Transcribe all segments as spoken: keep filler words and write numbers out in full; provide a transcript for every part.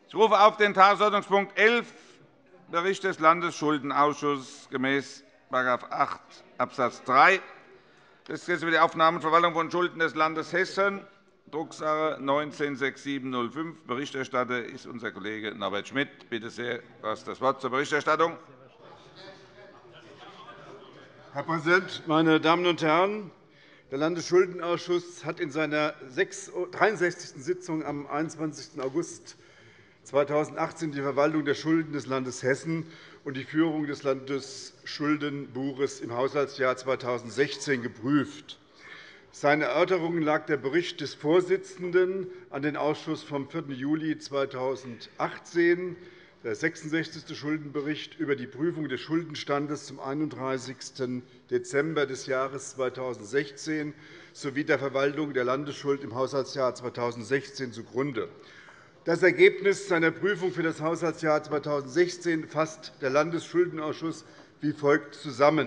Ich rufe auf den Tagesordnungspunkt elf, Bericht des Landesschuldenausschusses gemäß § acht Abs. drei des Gesetzes über die Aufnahme und Verwaltung von Schulden des Landes Hessen, Drucksache neunzehn sechs sieben null fünf. Berichterstatter ist unser Kollege Norbert Schmitt. Bitte sehr, du hast das Wort zur Berichterstattung. Herr Präsident, meine Damen und Herren! Der Landesschuldenausschuss hat in seiner dreiundsechzigsten Sitzung am einundzwanzigsten August zweitausendachtzehn die Verwaltung der Schulden des Landes Hessen und die Führung des Landesschuldenbuches im Haushaltsjahr zweitausendsechzehn geprüft. Seinen Erörterungen lag der Bericht des Vorsitzenden an den Ausschuss vom vierten Juli zweitausendachtzehn, der sechsundsechzigste Schuldenbericht über die Prüfung des Schuldenstandes zum einunddreißigsten Dezember des Jahres zweitausendsechzehn sowie der Verwaltung der Landesschuld im Haushaltsjahr zweitausendsechzehn zugrunde. Das Ergebnis seiner Prüfung für das Haushaltsjahr zweitausendsechzehn fasst der Landesschuldenausschuss wie folgt zusammen.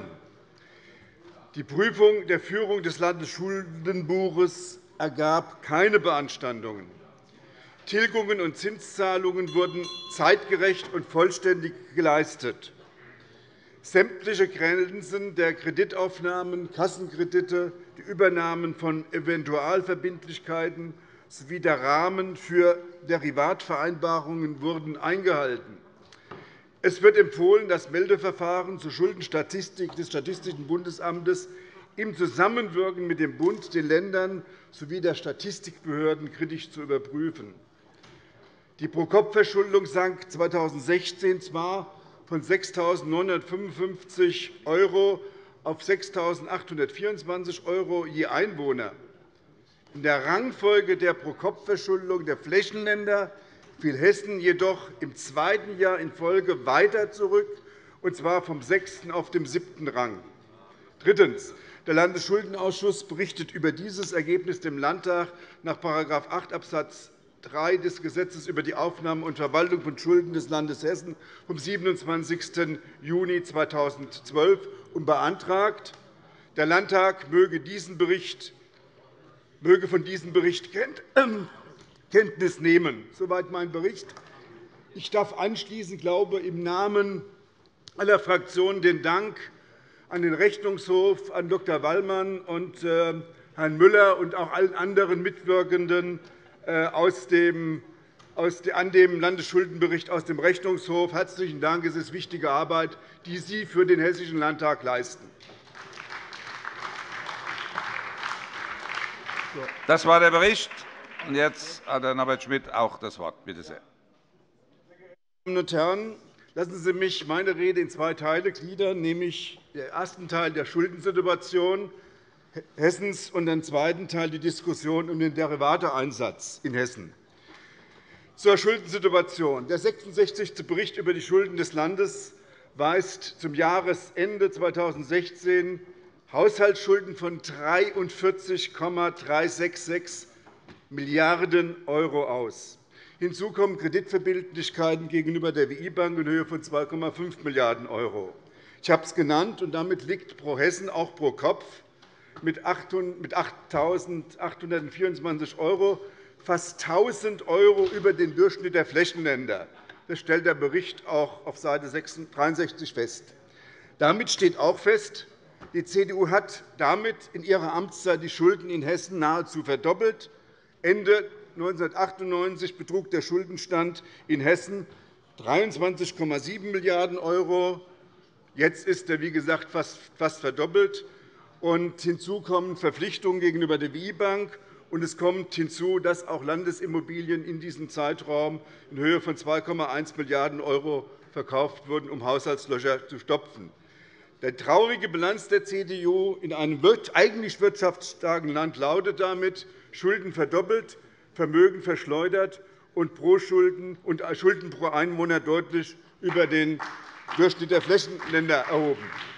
Die Prüfung der Führung des Landesschuldenbuches ergab keine Beanstandungen. Tilgungen und Zinszahlungen wurden zeitgerecht und vollständig geleistet. Sämtliche Grenzen der Kreditaufnahmen, Kassenkredite, die Übernahmen von Eventualverbindlichkeiten sowie der Rahmen für Derivatvereinbarungen wurden eingehalten. Es wird empfohlen, das Meldeverfahren zur Schuldenstatistik des Statistischen Bundesamtes im Zusammenwirken mit dem Bund, den Ländern sowie der Statistikbehörden kritisch zu überprüfen. Die Pro-Kopf-Verschuldung sank zweitausendsechzehn zwar von sechstausendneunhundertfünfundfünfzig € auf sechstausendachthundertvierundzwanzig € je Einwohner. In der Rangfolge der Pro-Kopf-Verschuldung der Flächenländer fiel Hessen jedoch im zweiten Jahr in Folge weiter zurück, und zwar vom sechsten auf den siebten Rang. Drittens. Der Landesschuldenausschuss berichtet über dieses Ergebnis dem Landtag nach § acht Abs. drei des Gesetzes über die Aufnahme und Verwaltung von Schulden des Landes Hessen vom siebenundzwanzigsten Juni zweitausendzwölf und beantragt, der Landtag möge von diesem Bericht Kenntnis nehmen. Soweit mein Bericht. Ich darf anschließend glaube im Namen aller Fraktionen den Dank an den Rechnungshof, an Doktor Wallmann und Herrn Müller und auch allen anderen Mitwirkenden aus dem, an dem Landesschuldenbericht aus dem Rechnungshof. Herzlichen Dank. Es ist wichtige Arbeit, die Sie für den Hessischen Landtag leisten. Das war der Bericht. Und jetzt hat Herr Norbert Schmitt auch das Wort. Bitte sehr. Meine Damen und Herren, lassen Sie mich meine Rede in zwei Teile gliedern, nämlich den ersten Teil der Schuldensituation Hessens und den zweiten Teil die Diskussion um den Derivateeinsatz in Hessen. Zur Schuldensituation. Der sechsundsechzigste Bericht über die Schulden des Landes weist zum Jahresende zweitausendsechzehn Haushaltsschulden von dreiundvierzig Komma dreihundertsechsundsechzig Milliarden € aus. Hinzu kommen Kreditverbindlichkeiten gegenüber der W I-Bank in Höhe von zwei Komma fünf Milliarden €. Ich habe es genannt, und damit liegt pro Hessen auch pro Kopf mit achttausendachthundertvierundzwanzig € fast tausend € über den Durchschnitt der Flächenländer. Das stellt der Bericht auch auf Seite dreiundsechzig fest. Damit steht auch fest, die C D U hat damit in ihrer Amtszeit die Schulden in Hessen nahezu verdoppelt. Ende neunzehnhundertachtundneunzig betrug der Schuldenstand in Hessen dreiundzwanzig Komma sieben Milliarden €. Jetzt ist er, wie gesagt, fast verdoppelt. Hinzu kommen Verpflichtungen gegenüber der W I-Bank. Es kommt hinzu, dass auch Landesimmobilien in diesem Zeitraum in Höhe von zwei Komma eins Milliarden € verkauft wurden, um Haushaltslöcher zu stopfen. Die traurige Bilanz der C D U in einem eigentlich wirtschaftsstarken Land lautet damit: Schulden verdoppelt, Vermögen verschleudert und Schulden pro Einwohner deutlich über den Durchschnitt der Flächenländer erhoben.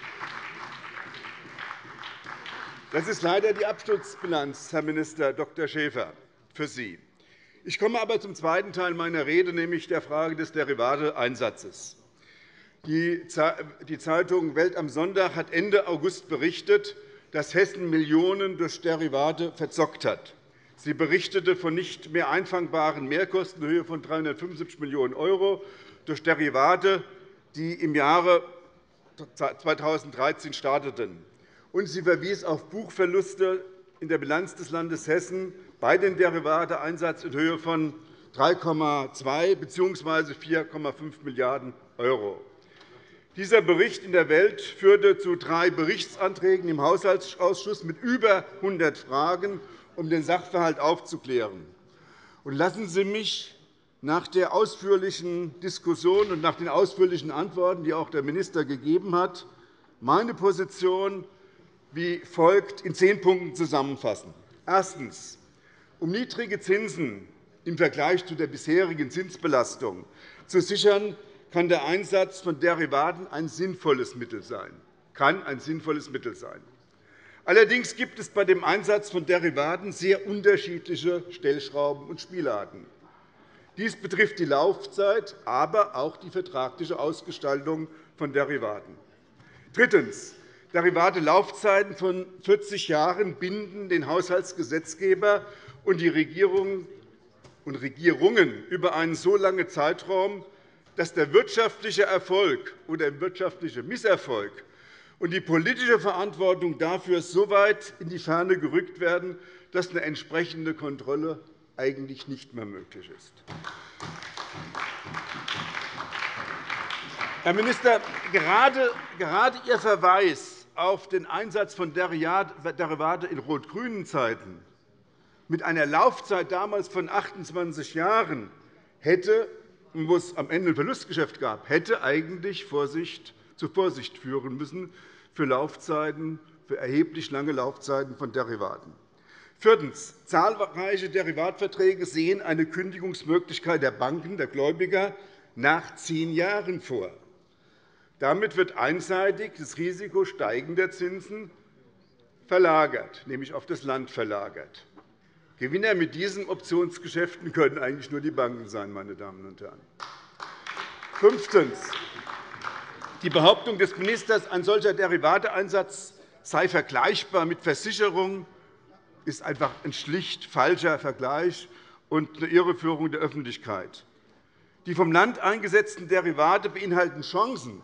Das ist leider die Absturzbilanz, Herr Minister Doktor Schäfer, für Sie. Ich komme aber zum zweiten Teil meiner Rede, nämlich der Frage des Derivateeinsatzes. Die Zeitung Welt am Sonntag hat Ende August berichtet, dass Hessen Millionen durch Derivate verzockt hat. Sie berichtete von nicht mehr einfangbaren Mehrkosten in Höhe von dreihundertfünfundsiebzig Millionen € durch Derivate, die im Jahre zweitausenddreizehn starteten. Und sie verwies auf Buchverluste in der Bilanz des Landes Hessen bei den Derivateeinsatz in Höhe von drei Komma zwei bzw. vier Komma fünf Milliarden €. Dieser Bericht in der Welt führte zu drei Berichtsanträgen im Haushaltsausschuss mit über hundert Fragen, um den Sachverhalt aufzuklären. Und lassen Sie mich nach der ausführlichen Diskussion und nach den ausführlichen Antworten, die auch der Minister gegeben hat, meine Position wie folgt in zehn Punkten zusammenfassen. Erstens. Um niedrige Zinsen im Vergleich zu der bisherigen Zinsbelastung zu sichern, kann der Einsatz von Derivaten ein sinnvolles Mittel sein. Kann ein sinnvolles Mittel sein. Allerdings gibt es bei dem Einsatz von Derivaten sehr unterschiedliche Stellschrauben und Spielarten. Dies betrifft die Laufzeit, aber auch die vertragliche Ausgestaltung von Derivaten. Drittens. Derivate-Laufzeiten von vierzig Jahren binden den Haushaltsgesetzgeber und die Regierung und Regierungen über einen so langen Zeitraum, dass der wirtschaftliche Erfolg oder der wirtschaftliche Misserfolg und die politische Verantwortung dafür so weit in die Ferne gerückt werden, dass eine entsprechende Kontrolle eigentlich nicht mehr möglich ist. Herr Minister, gerade Ihr Verweis auf den Einsatz von Derivaten in rot-grünen Zeiten mit einer Laufzeit damals von achtundzwanzig Jahren hätte, wo es am Ende ein Verlustgeschäft gab, hätte eigentlich Vorsicht, zu Vorsicht führen müssen für Laufzeiten, für erheblich lange Laufzeiten von Derivaten. Viertens. Zahlreiche Derivatverträge sehen eine Kündigungsmöglichkeit der Banken, der Gläubiger, nach zehn Jahren vor. Damit wird einseitig das Risiko steigender Zinsen verlagert, nämlich auf das Land verlagert. Gewinner mit diesen Optionsgeschäften können eigentlich nur die Banken sein, meine Damen und Herren. Fünftens. Die Behauptung des Ministers, ein solcher Derivateeinsatz sei vergleichbar mit Versicherungen, ist einfach ein schlicht falscher Vergleich und eine Irreführung der Öffentlichkeit. Die vom Land eingesetzten Derivate beinhalten Chancen,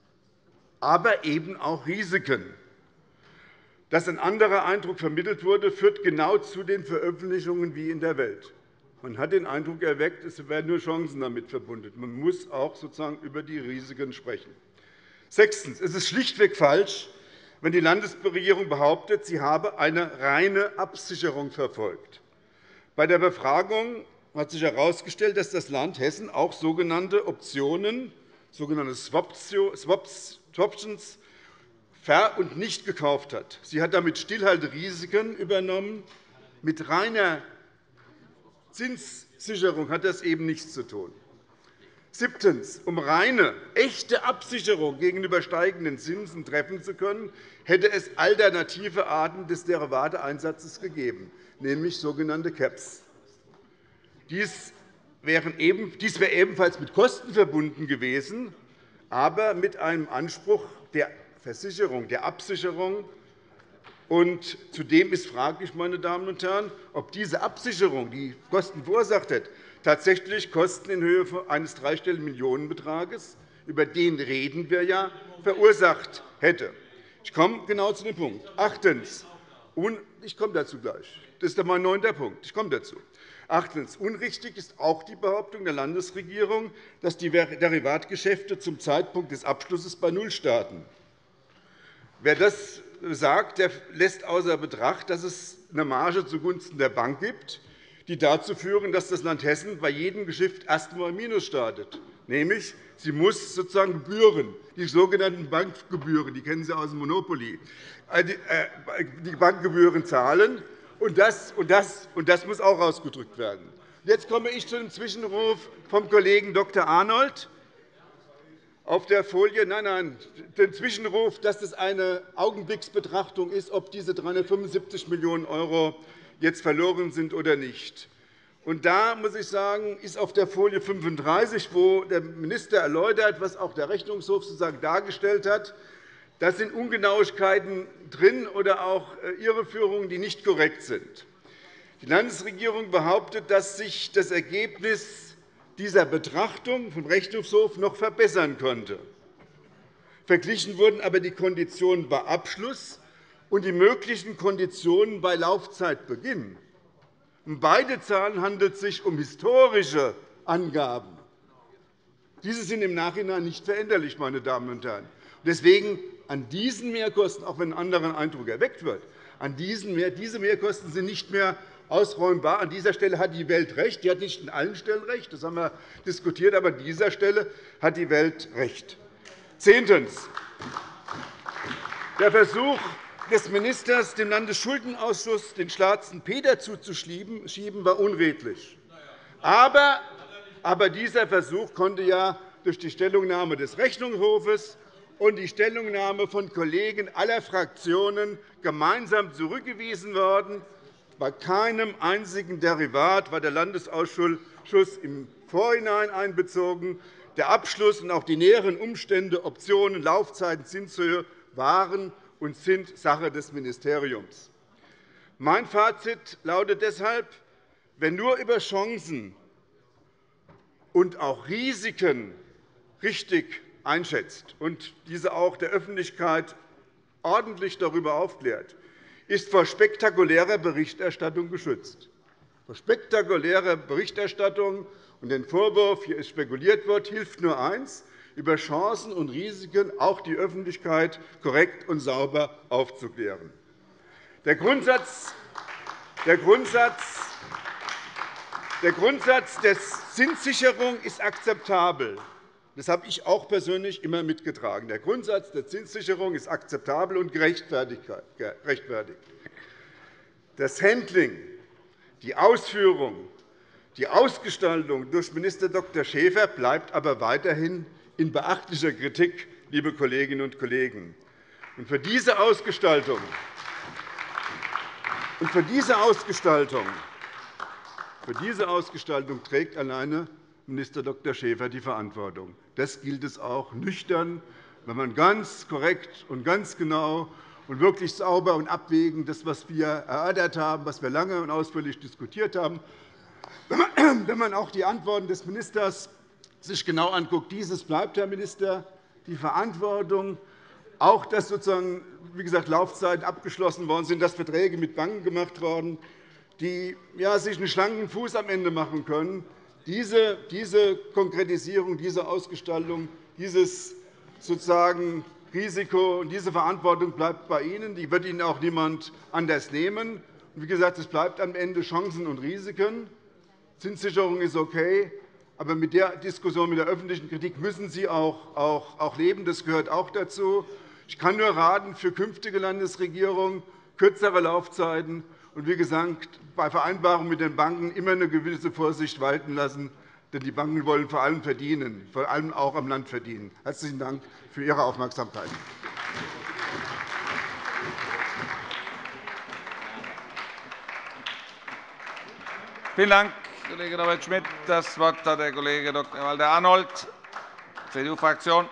aber eben auch Risiken. Dass ein anderer Eindruck vermittelt wurde, führt genau zu den Veröffentlichungen wie in der Welt. Man hat den Eindruck erweckt, es werden nur Chancen damit verbunden. Man muss auch sozusagen über die Risiken sprechen. Sechstens. Es ist schlichtweg falsch, wenn die Landesregierung behauptet, sie habe eine reine Absicherung verfolgt. Bei der Befragung hat sich herausgestellt, dass das Land Hessen auch sogenannte Optionen, sogenannte Swaptions, ver- und nicht gekauft hat. Sie hat damit Stillhalterisiken übernommen. Mit reiner Zinssicherung hat das eben nichts zu tun. Siebtens. Um reine, echte Absicherung gegenüber steigenden Zinsen treffen zu können, hätte es alternative Arten des Derivateeinsatzes gegeben, nämlich sogenannte Caps. Dies wäre ebenfalls mit Kosten verbunden gewesen, aber mit einem Anspruch der Versicherung, der Absicherung. Und zudem ist fraglich, meine Damen und Herren, ob diese Absicherung, die Kosten verursacht hat, tatsächlich Kosten in Höhe eines dreistelligen Millionenbetrages, über den reden wir ja, verursacht hätte. Ich komme genau zu dem Punkt. Achtens. Ich komme dazu gleich. Das ist mein neunter Punkt. Ich komme dazu. Achtens. Unrichtig ist auch die Behauptung der Landesregierung, dass die Derivatgeschäfte zum Zeitpunkt des Abschlusses bei Null starten. Wer das sagt, der lässt außer Betracht, dass es eine Marge zugunsten der Bank gibt, die dazu führen, dass das Land Hessen bei jedem Geschäft erst einmal im Minus startet. Nämlich, sie muss sozusagen Gebühren, die sogenannten Bankgebühren, die kennen Sie aus dem Monopoly, die Bankgebühren zahlen. Und das, und, das, und das muss auch ausgedrückt werden. Jetzt komme ich zu dem Zwischenruf vom Kollegen Doktor Arnold. Auf der Folie, nein, nein, den Zwischenruf, dass es eine Augenblicksbetrachtung ist, ob diese dreihundertfünfundsiebzig Millionen € jetzt verloren sind oder nicht. Und da muss ich sagen, ist auf der Folie fünfunddreißig, wo der Minister erläutert, was auch der Rechnungshof sozusagen dargestellt hat, da sind Ungenauigkeiten drin oder auch Irreführungen, die nicht korrekt sind. Die Landesregierung behauptet, dass sich das Ergebnis dieser Betrachtung vom Rechnungshof noch verbessern konnte. Verglichen wurden aber die Konditionen bei Abschluss und die möglichen Konditionen bei Laufzeitbeginn. Um beide Zahlen handelt es sich um historische Angaben. Diese sind im Nachhinein nicht veränderlich, meine Damen und Herren. Deswegen an diesen Mehrkosten, auch wenn ein anderer Eindruck erweckt wird, an diesen Mehr, diese Mehrkosten sind nicht mehr ausräumbar. An dieser Stelle hat die Welt recht. Die hat nicht an allen Stellen recht. Das haben wir diskutiert. Aber an dieser Stelle hat die Welt recht. Zehntens. Der Versuch des Ministers, dem Landesschuldenausschuss den schwarzen Peter zuzuschieben, war unredlich. Aber, aber dieser Versuch konnte ja durch die Stellungnahme des Rechnungshofes und die Stellungnahme von Kollegen aller Fraktionen gemeinsam zurückgewiesen werden. Bei keinem einzigen Derivat war der Landesausschuss im Vorhinein einbezogen. Der Abschluss und auch die näheren Umstände, Optionen, Laufzeiten, Zinshöhe waren und sind Sache des Ministeriums. Mein Fazit lautet deshalb, wer nur über Chancen und auch Risiken richtig einschätzt und diese auch der Öffentlichkeit ordentlich darüber aufklärt, ist vor spektakulärer Berichterstattung geschützt. Vor spektakulärer Berichterstattung und den Vorwurf, hier ist spekuliert wird, hilft nur eins, über Chancen und Risiken auch die Öffentlichkeit korrekt und sauber aufzuklären. Der Grundsatz, der Grundsatz, der Grundsatz der Zinssicherung ist akzeptabel. Das habe ich auch persönlich immer mitgetragen. Der Grundsatz der Zinssicherung ist akzeptabel und gerechtfertigt. Das Handling, die Ausführung, die Ausgestaltung durch Minister Doktor Schäfer bleibt aber weiterhin in beachtlicher Kritik, liebe Kolleginnen und Kollegen. Und für diese Ausgestaltung, und für diese Ausgestaltung, für diese Ausgestaltung trägt alleine Minister Doktor Schäfer die Verantwortung. Das gilt es auch nüchtern, wenn man ganz korrekt und ganz genau und wirklich sauber und abwägend das, was wir erörtert haben, was wir lange und ausführlich diskutiert haben, wenn man auch die Antworten des Ministers sich genau anguckt. Dieses bleibt, Herr Minister, die Verantwortung, auch dass sozusagen, wie gesagt, Laufzeiten abgeschlossen worden sind, dass Verträge mit Banken gemacht worden, die ja, sich einen schlanken Fuß am Ende machen können. Diese, diese Konkretisierung, diese Ausgestaltung, dieses sozusagen Risiko und diese Verantwortung bleibt bei Ihnen. Die wird Ihnen auch niemand anders nehmen. Und wie gesagt, es bleibt am Ende Chancen und Risiken. Zinssicherung ist okay, aber mit der Diskussion, mit der öffentlichen Kritik müssen Sie auch, auch, auch leben. Das gehört auch dazu. Ich kann nur raten, für künftige Landesregierungen kürzere Laufzeiten und wie gesagt, bei Vereinbarungen mit den Banken immer eine gewisse Vorsicht walten lassen, denn die Banken wollen vor allem verdienen, vor allem auch am Land verdienen. Herzlichen Dank für Ihre Aufmerksamkeit. Vielen Dank, Kollege Norbert Schmidt. Das Wort hat der Kollege Doktor Walter Arnold, C D U-Fraktion.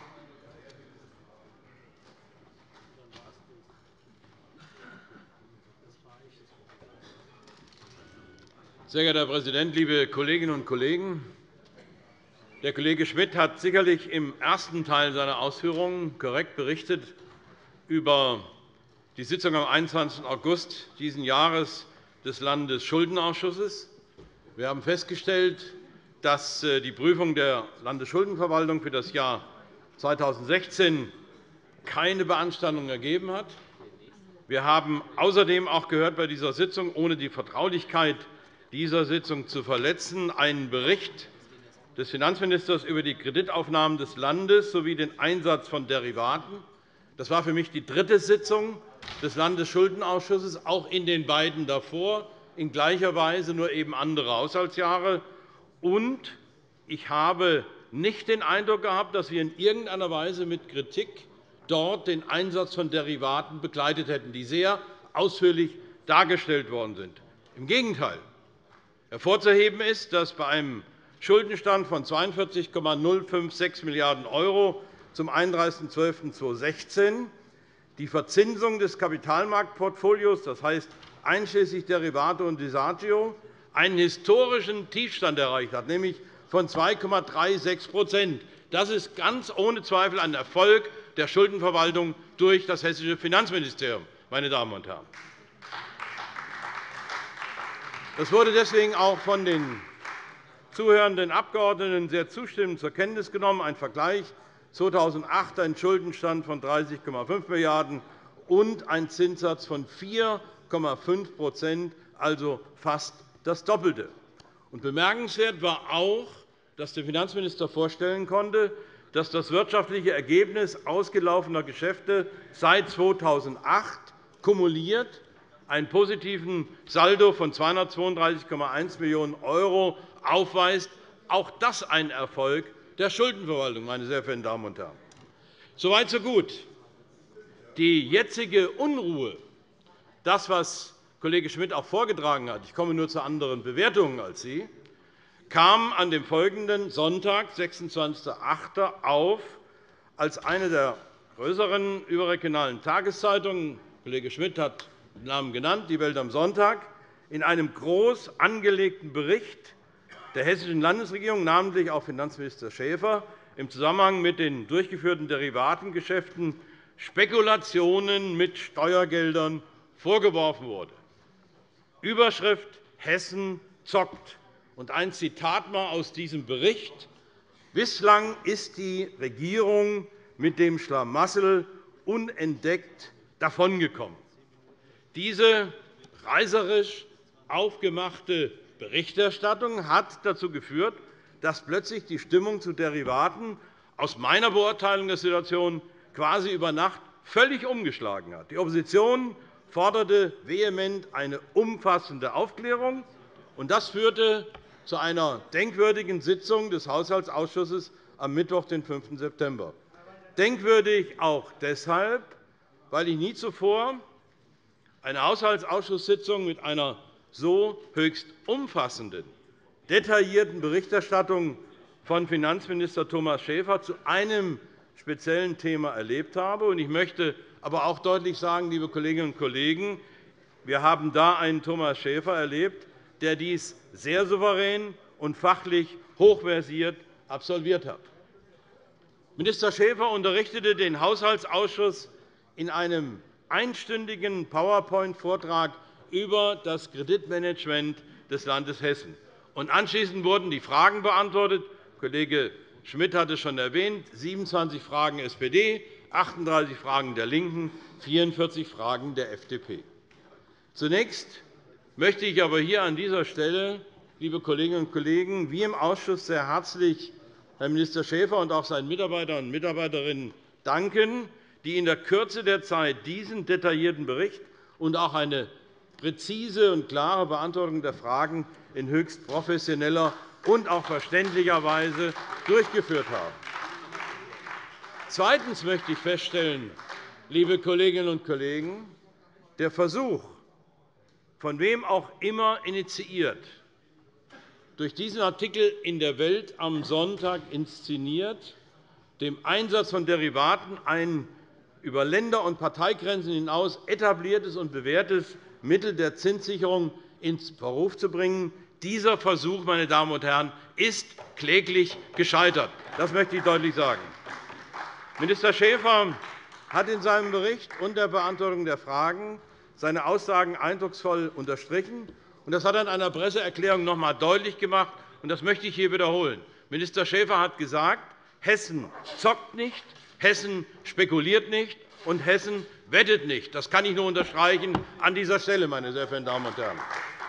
Sehr geehrter Herr Präsident, liebe Kolleginnen und Kollegen! Der Kollege Schmidt hat sicherlich im ersten Teil seiner Ausführungen korrekt berichtet über die Sitzung am einundzwanzigsten August dieses Jahres des Landesschuldenausschusses. Wir haben festgestellt, dass die Prüfung der Landesschuldenverwaltung für das Jahr zweitausendsechzehn keine Beanstandung ergeben hat. Wir haben außerdem auch gehört bei dieser Sitzung, ohne die Vertraulichkeit dieser Sitzung zu verletzen, einen Bericht des Finanzministers über die Kreditaufnahmen des Landes sowie den Einsatz von Derivaten. Das war für mich die dritte Sitzung des Landesschuldenausschusses, auch in den beiden davor, in gleicher Weise, nur eben andere Haushaltsjahre. Und ich habe nicht den Eindruck gehabt, dass wir in irgendeiner Weise mit Kritik dort den Einsatz von Derivaten begleitet hätten, die sehr ausführlich dargestellt worden sind. Im Gegenteil. Hervorzuheben ist, dass bei einem Schuldenstand von zweiundvierzig Komma null fünf sechs Milliarden € zum einunddreißigsten zwölften zweitausendsechzehn die Verzinsung des Kapitalmarktportfolios, das heißt einschließlich Derivate und Desagio, einen historischen Tiefstand erreicht hat, nämlich von zwei Komma sechsunddreißig. Das ist ganz ohne Zweifel ein Erfolg der Schuldenverwaltung durch das Hessische Finanzministerium. Meine Damen und Herren. Das wurde deswegen auch von den zuhörenden Abgeordneten sehr zustimmend zur Kenntnis genommen. Ein Vergleich: zweitausendacht ein Schuldenstand von dreißig Komma fünf Milliarden € und ein Zinssatz von vier Komma fünf, also fast das Doppelte. Bemerkenswert war auch, dass der Finanzminister vorstellen konnte, dass das wirtschaftliche Ergebnis ausgelaufener Geschäfte seit zweitausendacht kumuliert einen positiven Saldo von zweihundertzweiunddreißig Komma eins Millionen € aufweist. Auch das ein Erfolg der Schuldenverwaltung, meine sehr verehrten Damen und Herren. Soweit, so gut. Die jetzige Unruhe, das, was Kollege Schmidt auch vorgetragen hat, ich komme nur zu anderen Bewertungen als Sie, kam an dem folgenden Sonntag, sechsundzwanzigsten achten auf, als eine der größeren überregionalen Tageszeitungen – Kollege Schmidt hat den Namen genannt, die Welt am Sonntag – in einem groß angelegten Bericht der Hessischen Landesregierung, namentlich auch Finanzminister Schäfer, im Zusammenhang mit den durchgeführten Derivatengeschäften Spekulationen mit Steuergeldern vorgeworfen wurde. Überschrift: Hessen zockt. Und ein Zitat mal aus diesem Bericht: Bislang ist die Regierung mit dem Schlamassel unentdeckt davongekommen. Diese reißerisch aufgemachte Berichterstattung hat dazu geführt, dass plötzlich die Stimmung zu Derivaten aus meiner Beurteilung der Situation quasi über Nacht völlig umgeschlagen hat. Die Opposition forderte vehement eine umfassende Aufklärung, und das führte zu einer denkwürdigen Sitzung des Haushaltsausschusses am Mittwoch, den fünften September. Denkwürdig auch deshalb, weil ich nie zuvor eine Haushaltsausschusssitzung mit einer so höchst umfassenden, detaillierten Berichterstattung von Finanzminister Thomas Schäfer zu einem speziellen Thema erlebt habe. Ich möchte aber auch deutlich sagen, liebe Kolleginnen und Kollegen, wir haben da einen Thomas Schäfer erlebt, der dies sehr souverän und fachlich hochversiert absolviert hat. Minister Schäfer unterrichtete den Haushaltsausschuss in einem einstündigen PowerPoint-Vortrag über das Kreditmanagement des Landes Hessen. Anschließend wurden die Fragen beantwortet. Kollege Schmidt hat es schon erwähnt, siebenundzwanzig Fragen S P D, achtunddreißig Fragen der LINKEN, vierundvierzig Fragen der F D P. Zunächst möchte ich aber hier an dieser Stelle, liebe Kolleginnen und Kollegen, wie im Ausschuss sehr herzlich Herrn Minister Schäfer und auch seinen Mitarbeitern und Mitarbeiterinnen danken, die in der Kürze der Zeit diesen detaillierten Bericht und auch eine präzise und klare Beantwortung der Fragen in höchst professioneller und auch verständlicher Weise durchgeführt haben. Zweitens möchte ich feststellen, liebe Kolleginnen und Kollegen, der Versuch, von wem auch immer initiiert, durch diesen Artikel in der Welt am Sonntag inszeniert, dem Einsatz von Derivaten ein über Länder- und Parteigrenzen hinaus etabliertes und bewährtes Mittel der Zinssicherung ins Verruf zu bringen. Dieser Versuch, meine Damen und Herren, ist kläglich gescheitert. Das möchte ich deutlich sagen. Minister Schäfer hat in seinem Bericht und der Beantwortung der Fragen seine Aussagen eindrucksvoll unterstrichen. Das hat er in einer Presseerklärung noch einmal deutlich gemacht, und das möchte ich hier wiederholen. Minister Schäfer hat gesagt, Hessen zockt nicht, Hessen spekuliert nicht und Hessen wettet nicht. Das kann ich nur unterstreichen an dieser Stelle, meine sehr verehrten Damen und Herren.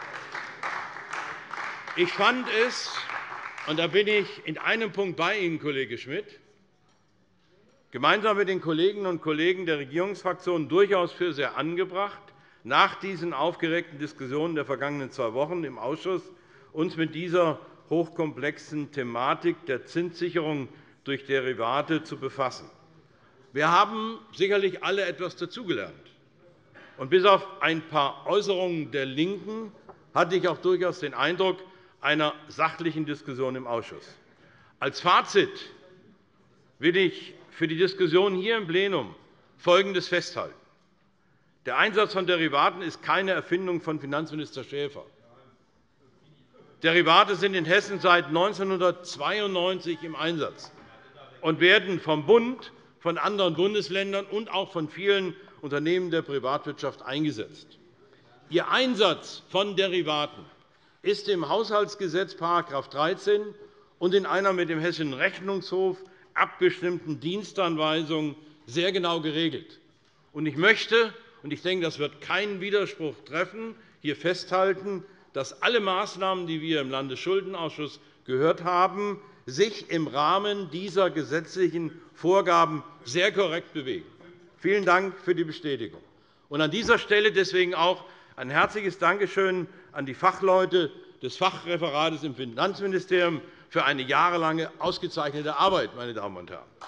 Ich fand es, und da bin ich in einem Punkt bei Ihnen, Kollege Schmidt, gemeinsam mit den Kolleginnen und Kollegen der Regierungsfraktionen durchaus für sehr angebracht, nach diesen aufgeregten Diskussionen der vergangenen zwei Wochen im Ausschuss uns mit dieser hochkomplexen Thematik der Zinssicherung durch Derivate zu befassen. Wir haben sicherlich alle etwas dazugelernt. Und bis auf ein paar Äußerungen der LINKEN hatte ich auch durchaus den Eindruck einer sachlichen Diskussion im Ausschuss. Als Fazit will ich für die Diskussion hier im Plenum Folgendes festhalten. Der Einsatz von Derivaten ist keine Erfindung von Finanzminister Schäfer. Derivate sind in Hessen seit neunzehnhundertzweiundneunzig im Einsatz und werden vom Bund, von anderen Bundesländern und auch von vielen Unternehmen der Privatwirtschaft eingesetzt. Ihr Einsatz von Derivaten ist im Haushaltsgesetz § dreizehn und in einer mit dem Hessischen Rechnungshof abgestimmten Dienstanweisung sehr genau geregelt. Ich möchte, und ich denke, das wird keinen Widerspruch treffen, hier festhalten, dass alle Maßnahmen, die wir im Landesschuldenausschuss gehört haben, sich im Rahmen dieser gesetzlichen Vorgaben sehr korrekt bewegen. Vielen Dank für die Bestätigung. Und an dieser Stelle deswegen auch ein herzliches Dankeschön an die Fachleute des Fachreferates im Finanzministerium für eine jahrelange ausgezeichnete Arbeit, meine Damen und Herren.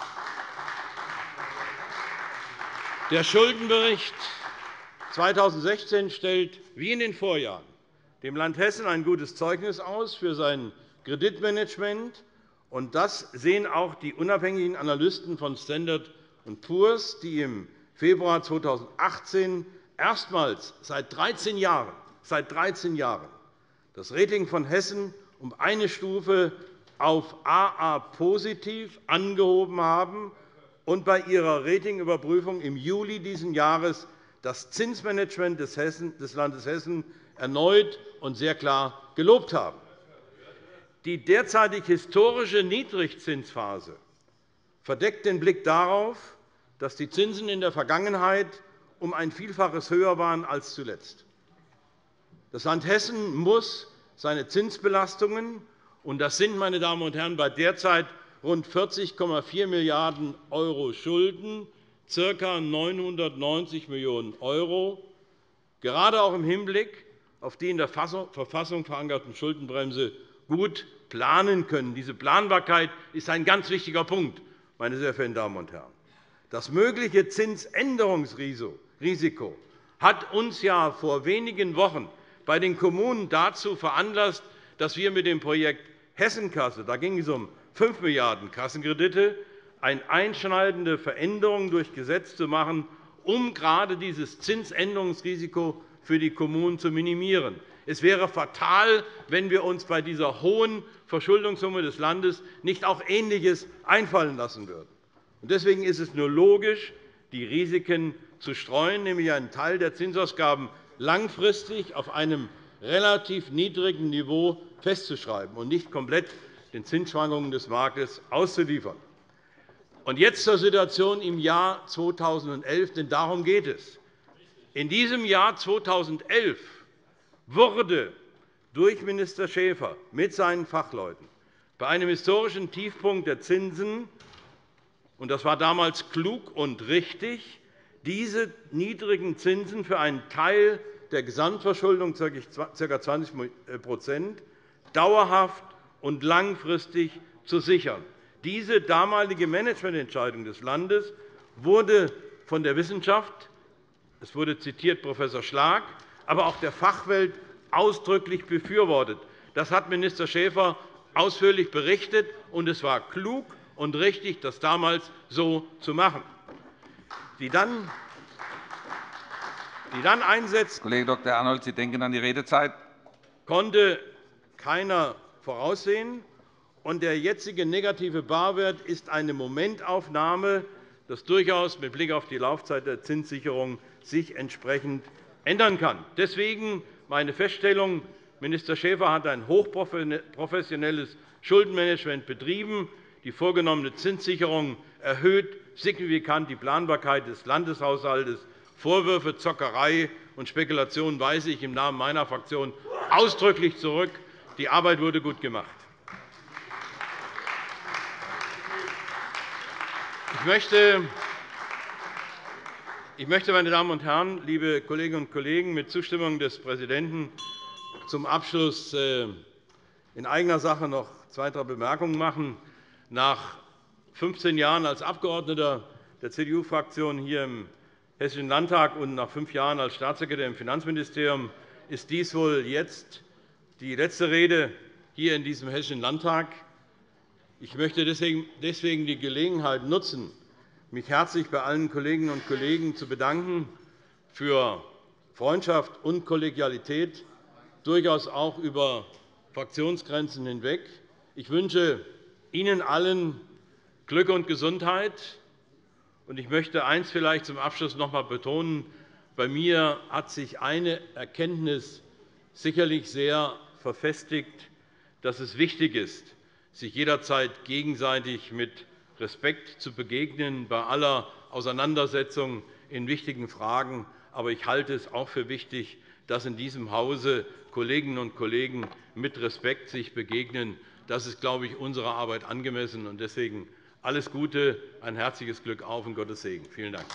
Der Schuldenbericht zweitausendsechzehn stellt, wie in den Vorjahren, dem Land Hessen ein gutes Zeugnis aus für sein Kreditmanagement. Und das sehen auch die unabhängigen Analysten von Standard und Poor's, die im Februar zweitausendachtzehn erstmals seit dreizehn Jahren, seit dreizehn Jahren das Rating von Hessen um eine Stufe auf A A positiv angehoben haben und bei ihrer Ratingüberprüfung im Juli dieses Jahres das Zinsmanagement des Landes Hessen erneut und sehr klar gelobt haben. Die derzeitig historische Niedrigzinsphase verdeckt den Blick darauf, dass die Zinsen in der Vergangenheit um ein Vielfaches höher waren als zuletzt. Das Land Hessen muss seine Zinsbelastungen, und das sind, meine Damen und Herren, bei derzeit rund vierzig Komma vier Milliarden € Schulden, ca. neunhundertneunzig Millionen €, gerade auch im Hinblick auf die in der Verfassung verankerten Schuldenbremse gut planen können. Diese Planbarkeit ist ein ganz wichtiger Punkt, meine sehr verehrten Damen und Herren. Das mögliche Zinsänderungsrisiko hat uns ja vor wenigen Wochen bei den Kommunen dazu veranlasst, dass wir mit dem Projekt Hessenkasse, da ging es um fünf Milliarden € Kassenkredite, eine einschneidende Veränderung durch Gesetz zu machen, um gerade dieses Zinsänderungsrisiko für die Kommunen zu minimieren. Es wäre fatal, wenn wir uns bei dieser hohen Verschuldungssumme des Landes nicht auch Ähnliches einfallen lassen würden. Deswegen ist es nur logisch, die Risiken zu streuen, nämlich einen Teil der Zinsausgaben langfristig auf einem relativ niedrigen Niveau festzuschreiben und nicht komplett den Zinsschwankungen des Marktes auszuliefern. Und jetzt zur Situation im Jahr zweitausendelf, denn darum geht es. In diesem Jahr zweitausendelf wurde durch Minister Schäfer mit seinen Fachleuten bei einem historischen Tiefpunkt der Zinsen, und das war damals klug und richtig, diese niedrigen Zinsen für einen Teil der Gesamtverschuldung, ca. zwanzig Prozent, dauerhaft und langfristig zu sichern. Diese damalige Managemententscheidung des Landes wurde von der Wissenschaft, es wurde zitiert Professor Schlag, aber auch der Fachwelt ausdrücklich befürwortet. Das hat Minister Schäfer ausführlich berichtet, und es war klug und richtig, das damals so zu machen. Die dann Die dann einsetzt, Kollege Doktor Arnold, Sie denken an die Redezeit. Konnte keiner voraussehen. Und der jetzige negative Barwert ist eine Momentaufnahme, das durchaus mit Blick auf die Laufzeit der Zinssicherung sich entsprechend ändern kann. Deswegen meine Feststellung: Minister Schäfer hat ein hochprofessionelles Schuldenmanagement betrieben. Die vorgenommene Zinssicherung erhöht signifikant die Planbarkeit des Landeshaushalts. Vorwürfe, Zockerei und Spekulation weise ich im Namen meiner Fraktion ausdrücklich zurück. Die Arbeit wurde gut gemacht. Ich möchte, meine Damen und Herren, liebe Kolleginnen und Kollegen, mit Zustimmung des Präsidenten zum Abschluss in eigener Sache noch zwei, drei Bemerkungen machen. Nach fünfzehn Jahren als Abgeordneter der C D U-Fraktion hier im Hessischen Landtag und nach fünf Jahren als Staatssekretär im Finanzministerium ist dies wohl jetzt die letzte Rede hier in diesem Hessischen Landtag. Ich möchte deswegen die Gelegenheit nutzen, mich herzlich bei allen Kolleginnen und Kollegen zu bedanken für Freundschaft und Kollegialität, durchaus auch über Fraktionsgrenzen hinweg. Ich wünsche Ihnen allen Glück und Gesundheit. Ich möchte eines vielleicht zum Abschluss noch einmal betonen. Bei mir hat sich eine Erkenntnis sicherlich sehr verfestigt, dass es wichtig ist, sich jederzeit gegenseitig mit Respekt zu begegnen bei aller Auseinandersetzung in wichtigen Fragen. Aber ich halte es auch für wichtig, dass in diesem Hause Kolleginnen und Kollegen mit Respekt sich begegnen. Das ist, glaube ich, unserer Arbeit angemessen. Deswegen alles Gute, ein herzliches Glück auf und Gottes Segen. Vielen Dank.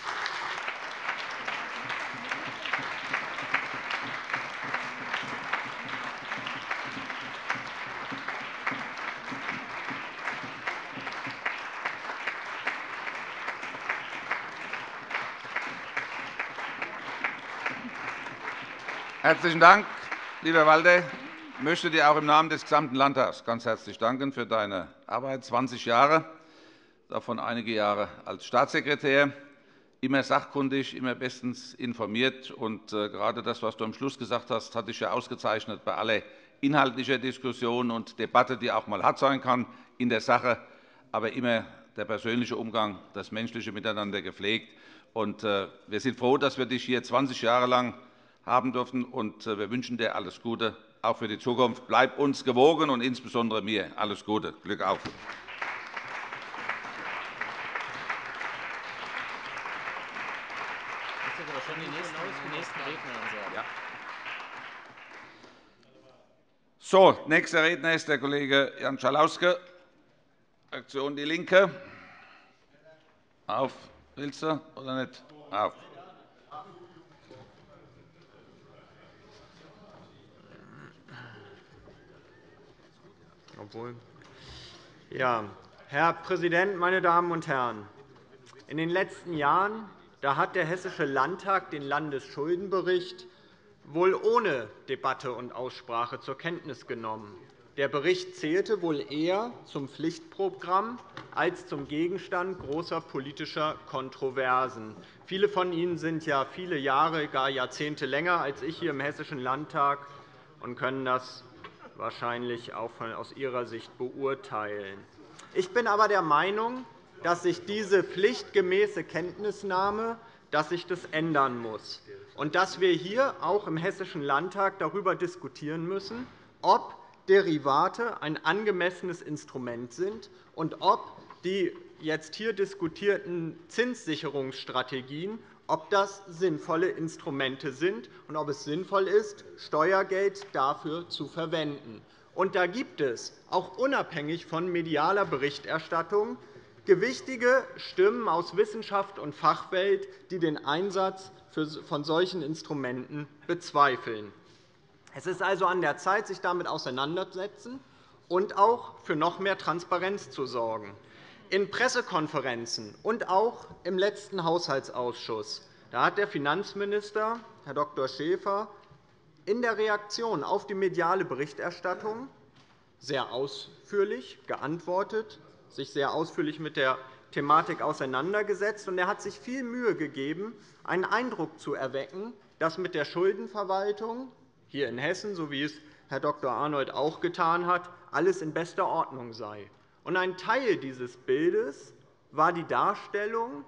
Herzlichen Dank, lieber Walter. Ich möchte dir auch im Namen des gesamten Landtags ganz herzlich danken für deine Arbeit. zwanzig Jahre, davon einige Jahre als Staatssekretär, immer sachkundig, immer bestens informiert. Und äh, gerade das, was du am Schluss gesagt hast, hat dich ja ausgezeichnet bei aller inhaltlicher Diskussion und Debatte, die auch mal hart sein kann in der Sache, aber immer der persönliche Umgang, das menschliche Miteinander gepflegt. Und, äh, wir sind froh, dass wir dich hier zwanzig Jahre lang haben dürfen. Und wir wünschen dir alles Gute, auch für die Zukunft. Bleib uns gewogen und insbesondere mir alles Gute. Glück auf! So, nächster Redner ist der Kollege Jan Schalauske, Fraktion DIE LINKE. Auf. Willst du oder nicht? Auf. Obwohl. Ja, Herr Präsident, meine Damen und Herren! In den letzten Jahren da hat der Hessische Landtag den Landesschuldenbericht wohl ohne Debatte und Aussprache zur Kenntnis genommen. Der Bericht zählte wohl eher zum Pflichtprogramm als zum Gegenstand großer politischer Kontroversen. Viele von Ihnen sind ja viele Jahre, gar Jahrzehnte länger als ich hier im Hessischen Landtag und können das wahrscheinlich auch aus Ihrer Sicht beurteilen. Ich bin aber der Meinung, dass sich diese pflichtgemäße Kenntnisnahme dass sich das ändern muss und dass wir hier auch im Hessischen Landtag darüber diskutieren müssen, ob Derivate ein angemessenes Instrument sind und ob die jetzt hier diskutierten Zinssicherungsstrategien ob das sinnvolle Instrumente sind und ob es sinnvoll ist, Steuergeld dafür zu verwenden. Und da gibt es, auch unabhängig von medialer Berichterstattung, gewichtige Stimmen aus Wissenschaft und Fachwelt, die den Einsatz von solchen Instrumenten bezweifeln. Es ist also an der Zeit, sich damit auseinanderzusetzen und auch für noch mehr Transparenz zu sorgen. In Pressekonferenzen und auch im letzten Haushaltsausschuss da hat der Finanzminister, Herr Doktor Schäfer, in der Reaktion auf die mediale Berichterstattung sehr ausführlich geantwortet, sich sehr ausführlich mit der Thematik auseinandergesetzt. Und er hat sich viel Mühe gegeben, einen Eindruck zu erwecken, dass mit der Schuldenverwaltung hier in Hessen, so wie es Herr Doktor Arnold auch getan hat, alles in bester Ordnung sei. Und ein Teil dieses Bildes war die Darstellung,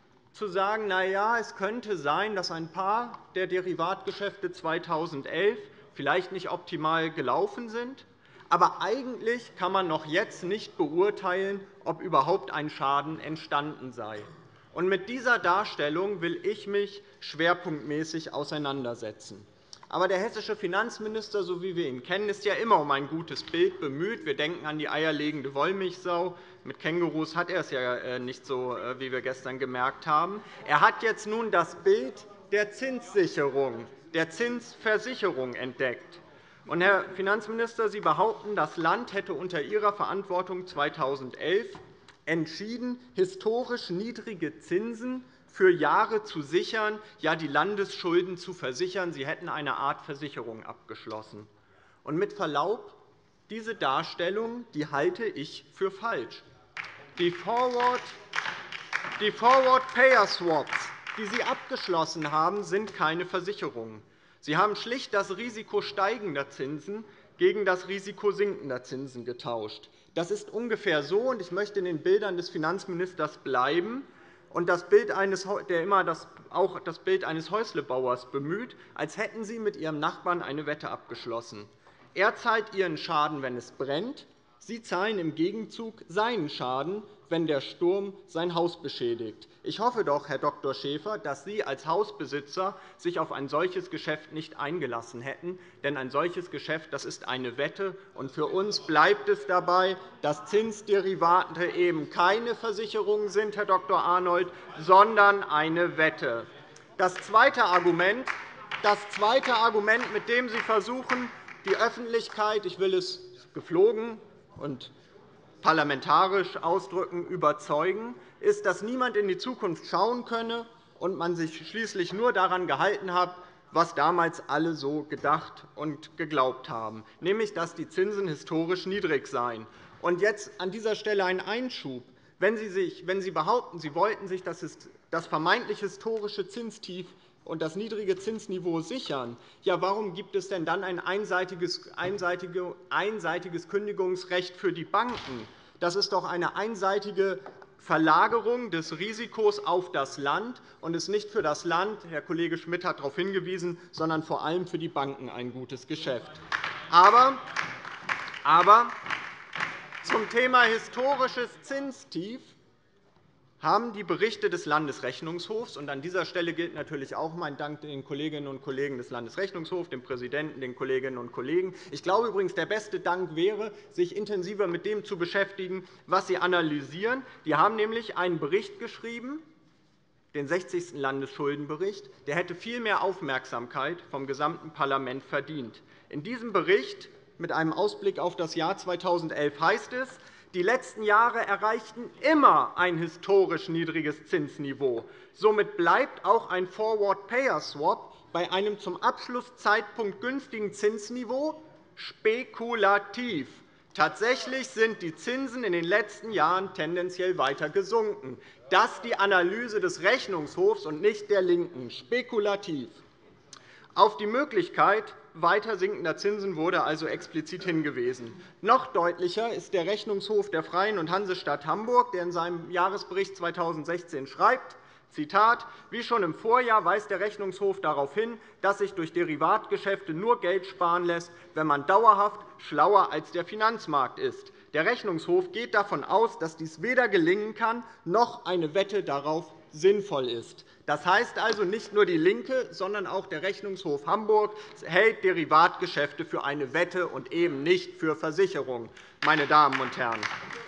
zu sagen, na ja, es könnte sein, dass ein paar der Derivatgeschäfte zweitausendelf vielleicht nicht optimal gelaufen sind. Aber eigentlich kann man noch jetzt nicht beurteilen, ob überhaupt ein Schaden entstanden sei. Und mit dieser Darstellung will ich mich schwerpunktmäßig auseinandersetzen. Aber der hessische Finanzminister, so wie wir ihn kennen, ist ja immer um ein gutes Bild bemüht. Wir denken an die eierlegende Wollmilchsau. Mit Kängurus hat er es ja nicht so, wie wir gestern gemerkt haben. Er hat jetzt nun das Bild der Zinssicherung, der Zinsversicherung entdeckt. Und, Herr Finanzminister, Sie behaupten, das Land hätte unter Ihrer Verantwortung zweitausendelf entschieden, historisch niedrige Zinsen für Jahre zu sichern, ja, die Landesschulden zu versichern. Sie hätten eine Art Versicherung abgeschlossen. Und mit Verlaub, diese Darstellung die halte ich für falsch. Die Forward, die Forward Payer Swaps die Sie abgeschlossen haben, sind keine Versicherungen. Sie haben schlicht das Risiko steigender Zinsen gegen das Risiko sinkender Zinsen getauscht. Das ist ungefähr so, und ich möchte in den Bildern des Finanzministers bleiben, und das Bild eines, der immer das, auch das Bild eines Häuslebauers bemüht, als hätten Sie mit Ihrem Nachbarn eine Wette abgeschlossen. Er zahlt Ihren Schaden, wenn es brennt. Sie zahlen im Gegenzug seinen Schaden, wenn der Sturm sein Haus beschädigt. Ich hoffe doch, Herr Doktor Schäfer, dass Sie als Hausbesitzer sich auf ein solches Geschäft nicht eingelassen hätten. Denn ein solches Geschäft, das ist eine Wette. Und für uns bleibt es dabei, dass Zinsderivate eben keine Versicherungen sind, Herr Doktor Arnold, sondern eine Wette. Das zweite Argument, das zweite Argument, mit dem Sie versuchen, die Öffentlichkeit, ich will es geflogen und parlamentarisch ausdrücken, überzeugen, ist, dass niemand in die Zukunft schauen könne und man sich schließlich nur daran gehalten hat, was damals alle so gedacht und geglaubt haben, nämlich dass die Zinsen historisch niedrig seien. Und jetzt an dieser Stelle ein Einschub. Wenn Sie, sich, wenn Sie behaupten, Sie wollten sich das vermeintlich historische Zinstief und das niedrige Zinsniveau sichern, ja, warum gibt es denn dann ein einseitiges, einseitige, einseitiges Kündigungsrecht für die Banken? Das ist doch eine einseitige Verlagerung des Risikos auf das Land und ist nicht für das Land, Herr Kollege Schmidt hat darauf hingewiesen, sondern vor allem für die Banken ein gutes Geschäft. Aber, aber zum Thema historisches Zinstief haben die Berichte des Landesrechnungshofs, und an dieser Stelle gilt natürlich auch mein Dank den Kolleginnen und Kollegen des Landesrechnungshofs, dem Präsidenten, den Kolleginnen und Kollegen. Ich glaube übrigens, der beste Dank wäre, sich intensiver mit dem zu beschäftigen, was Sie analysieren. Die haben nämlich einen Bericht geschrieben, den sechzigsten Landesschuldenbericht. Der hätte viel mehr Aufmerksamkeit vom gesamten Parlament verdient. In diesem Bericht mit einem Ausblick auf das Jahr zweitausendelf heißt es, die letzten Jahre erreichten immer ein historisch niedriges Zinsniveau. Somit bleibt auch ein Forward-Payer-Swap bei einem zum Abschlusszeitpunkt günstigen Zinsniveau spekulativ. Tatsächlich sind die Zinsen in den letzten Jahren tendenziell weiter gesunken. Das ist die Analyse des Rechnungshofs und nicht der LINKEN. Spekulativ. Auf die Möglichkeit weiter sinkender Zinsen wurde also explizit hingewiesen. Noch deutlicher ist der Rechnungshof der Freien und Hansestadt Hamburg, der in seinem Jahresbericht zweitausendsechzehn schreibt, Zitat, wie schon im Vorjahr weist der Rechnungshof darauf hin, dass sich durch Derivatgeschäfte nur Geld sparen lässt, wenn man dauerhaft schlauer als der Finanzmarkt ist. Der Rechnungshof geht davon aus, dass dies weder gelingen kann, noch eine Wette darauf sinnvoll ist. Das heißt also, nicht nur die LINKE, sondern auch der Rechnungshof Hamburg hält Derivatgeschäfte für eine Wette und eben nicht für Versicherungen. Meine Damen und Herren.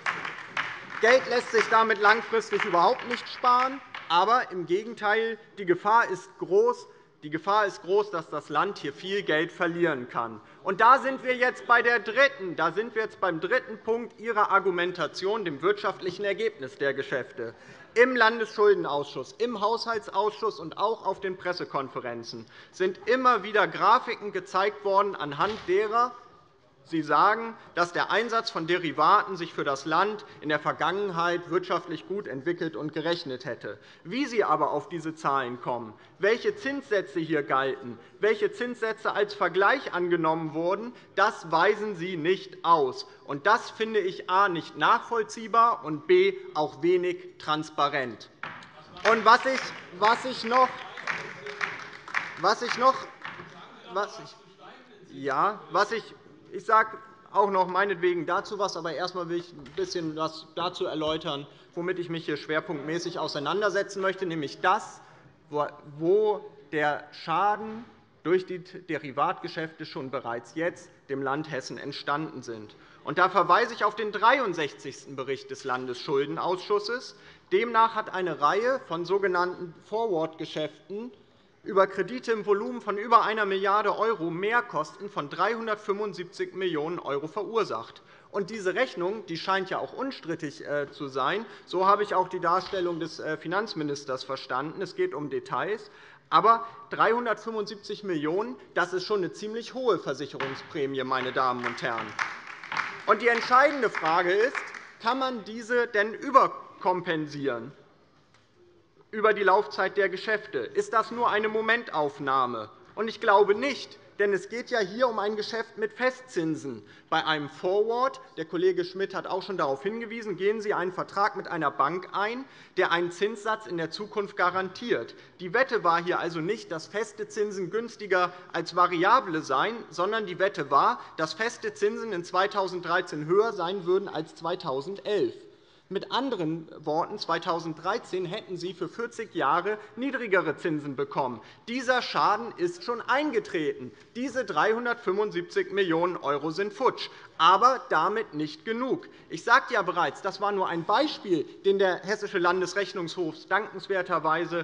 Geld lässt sich damit langfristig überhaupt nicht sparen. Aber im Gegenteil, die Gefahr ist groß, die Gefahr ist groß, dass das Land hier viel Geld verlieren kann. Und da sind wir jetzt bei der dritten, da sind wir jetzt beim dritten Punkt Ihrer Argumentation, dem wirtschaftlichen Ergebnis der Geschäfte. Im Landesschuldenausschuss, im Haushaltsausschuss und auch auf den Pressekonferenzen sind immer wieder Grafiken gezeigt worden, anhand derer Sie sagen, dass der Einsatz von Derivaten sich für das Land in der Vergangenheit wirtschaftlich gut entwickelt und gerechnet hätte. Wie Sie aber auf diese Zahlen kommen, welche Zinssätze hier galten, welche Zinssätze als Vergleich angenommen wurden, das weisen Sie nicht aus. Und das finde ich a. nicht nachvollziehbar und b. auch wenig transparent. Und was ich, was ich noch, was ich noch, was ich, ja, was ich Ich sage auch noch meinetwegen dazu etwas, aber erst einmal will ich ein bisschen was dazu erläutern, womit ich mich hier schwerpunktmäßig auseinandersetzen möchte, nämlich das, wo der Schaden durch die Derivatgeschäfte schon bereits jetzt dem Land Hessen entstanden sind. Und da verweise ich auf den dreiundsechzigsten Bericht des Landesschuldenausschusses. Demnach hat eine Reihe von sogenannten Forward-Geschäften über Kredite im Volumen von über einer Milliarde € Mehrkosten von dreihundertfünfundsiebzig Millionen € verursacht. Und diese Rechnung die scheint ja auch unstrittig zu sein. So habe ich auch die Darstellung des Finanzministers verstanden. Es geht um Details. Aber dreihundertfünfundsiebzig Millionen €, das ist schon eine ziemlich hohe Versicherungsprämie, meine Damen und Herren. Und die entscheidende Frage ist, kann man diese denn überkompensieren? über die Laufzeit der Geschäfte. Ist das nur eine Momentaufnahme? Ich glaube nicht, denn es geht ja hier um ein Geschäft mit Festzinsen. Bei einem Forward, der Kollege Schmidt hat auch schon darauf hingewiesen, gehen Sie einen Vertrag mit einer Bank ein, der einen Zinssatz in der Zukunft garantiert. Die Wette war hier also nicht, dass feste Zinsen günstiger als variable seien, sondern die Wette war, dass feste Zinsen in zweitausenddreizehn höher sein würden als zweitausendelf. Mit anderen Worten, zweitausenddreizehn hätten Sie für vierzig Jahre niedrigere Zinsen bekommen. Dieser Schaden ist schon eingetreten. Diese dreihundertfünfundsiebzig Millionen € sind futsch. Aber damit nicht genug. Ich sagte ja bereits, das war nur ein Beispiel, den der Hessische Landesrechnungshof dankenswerterweise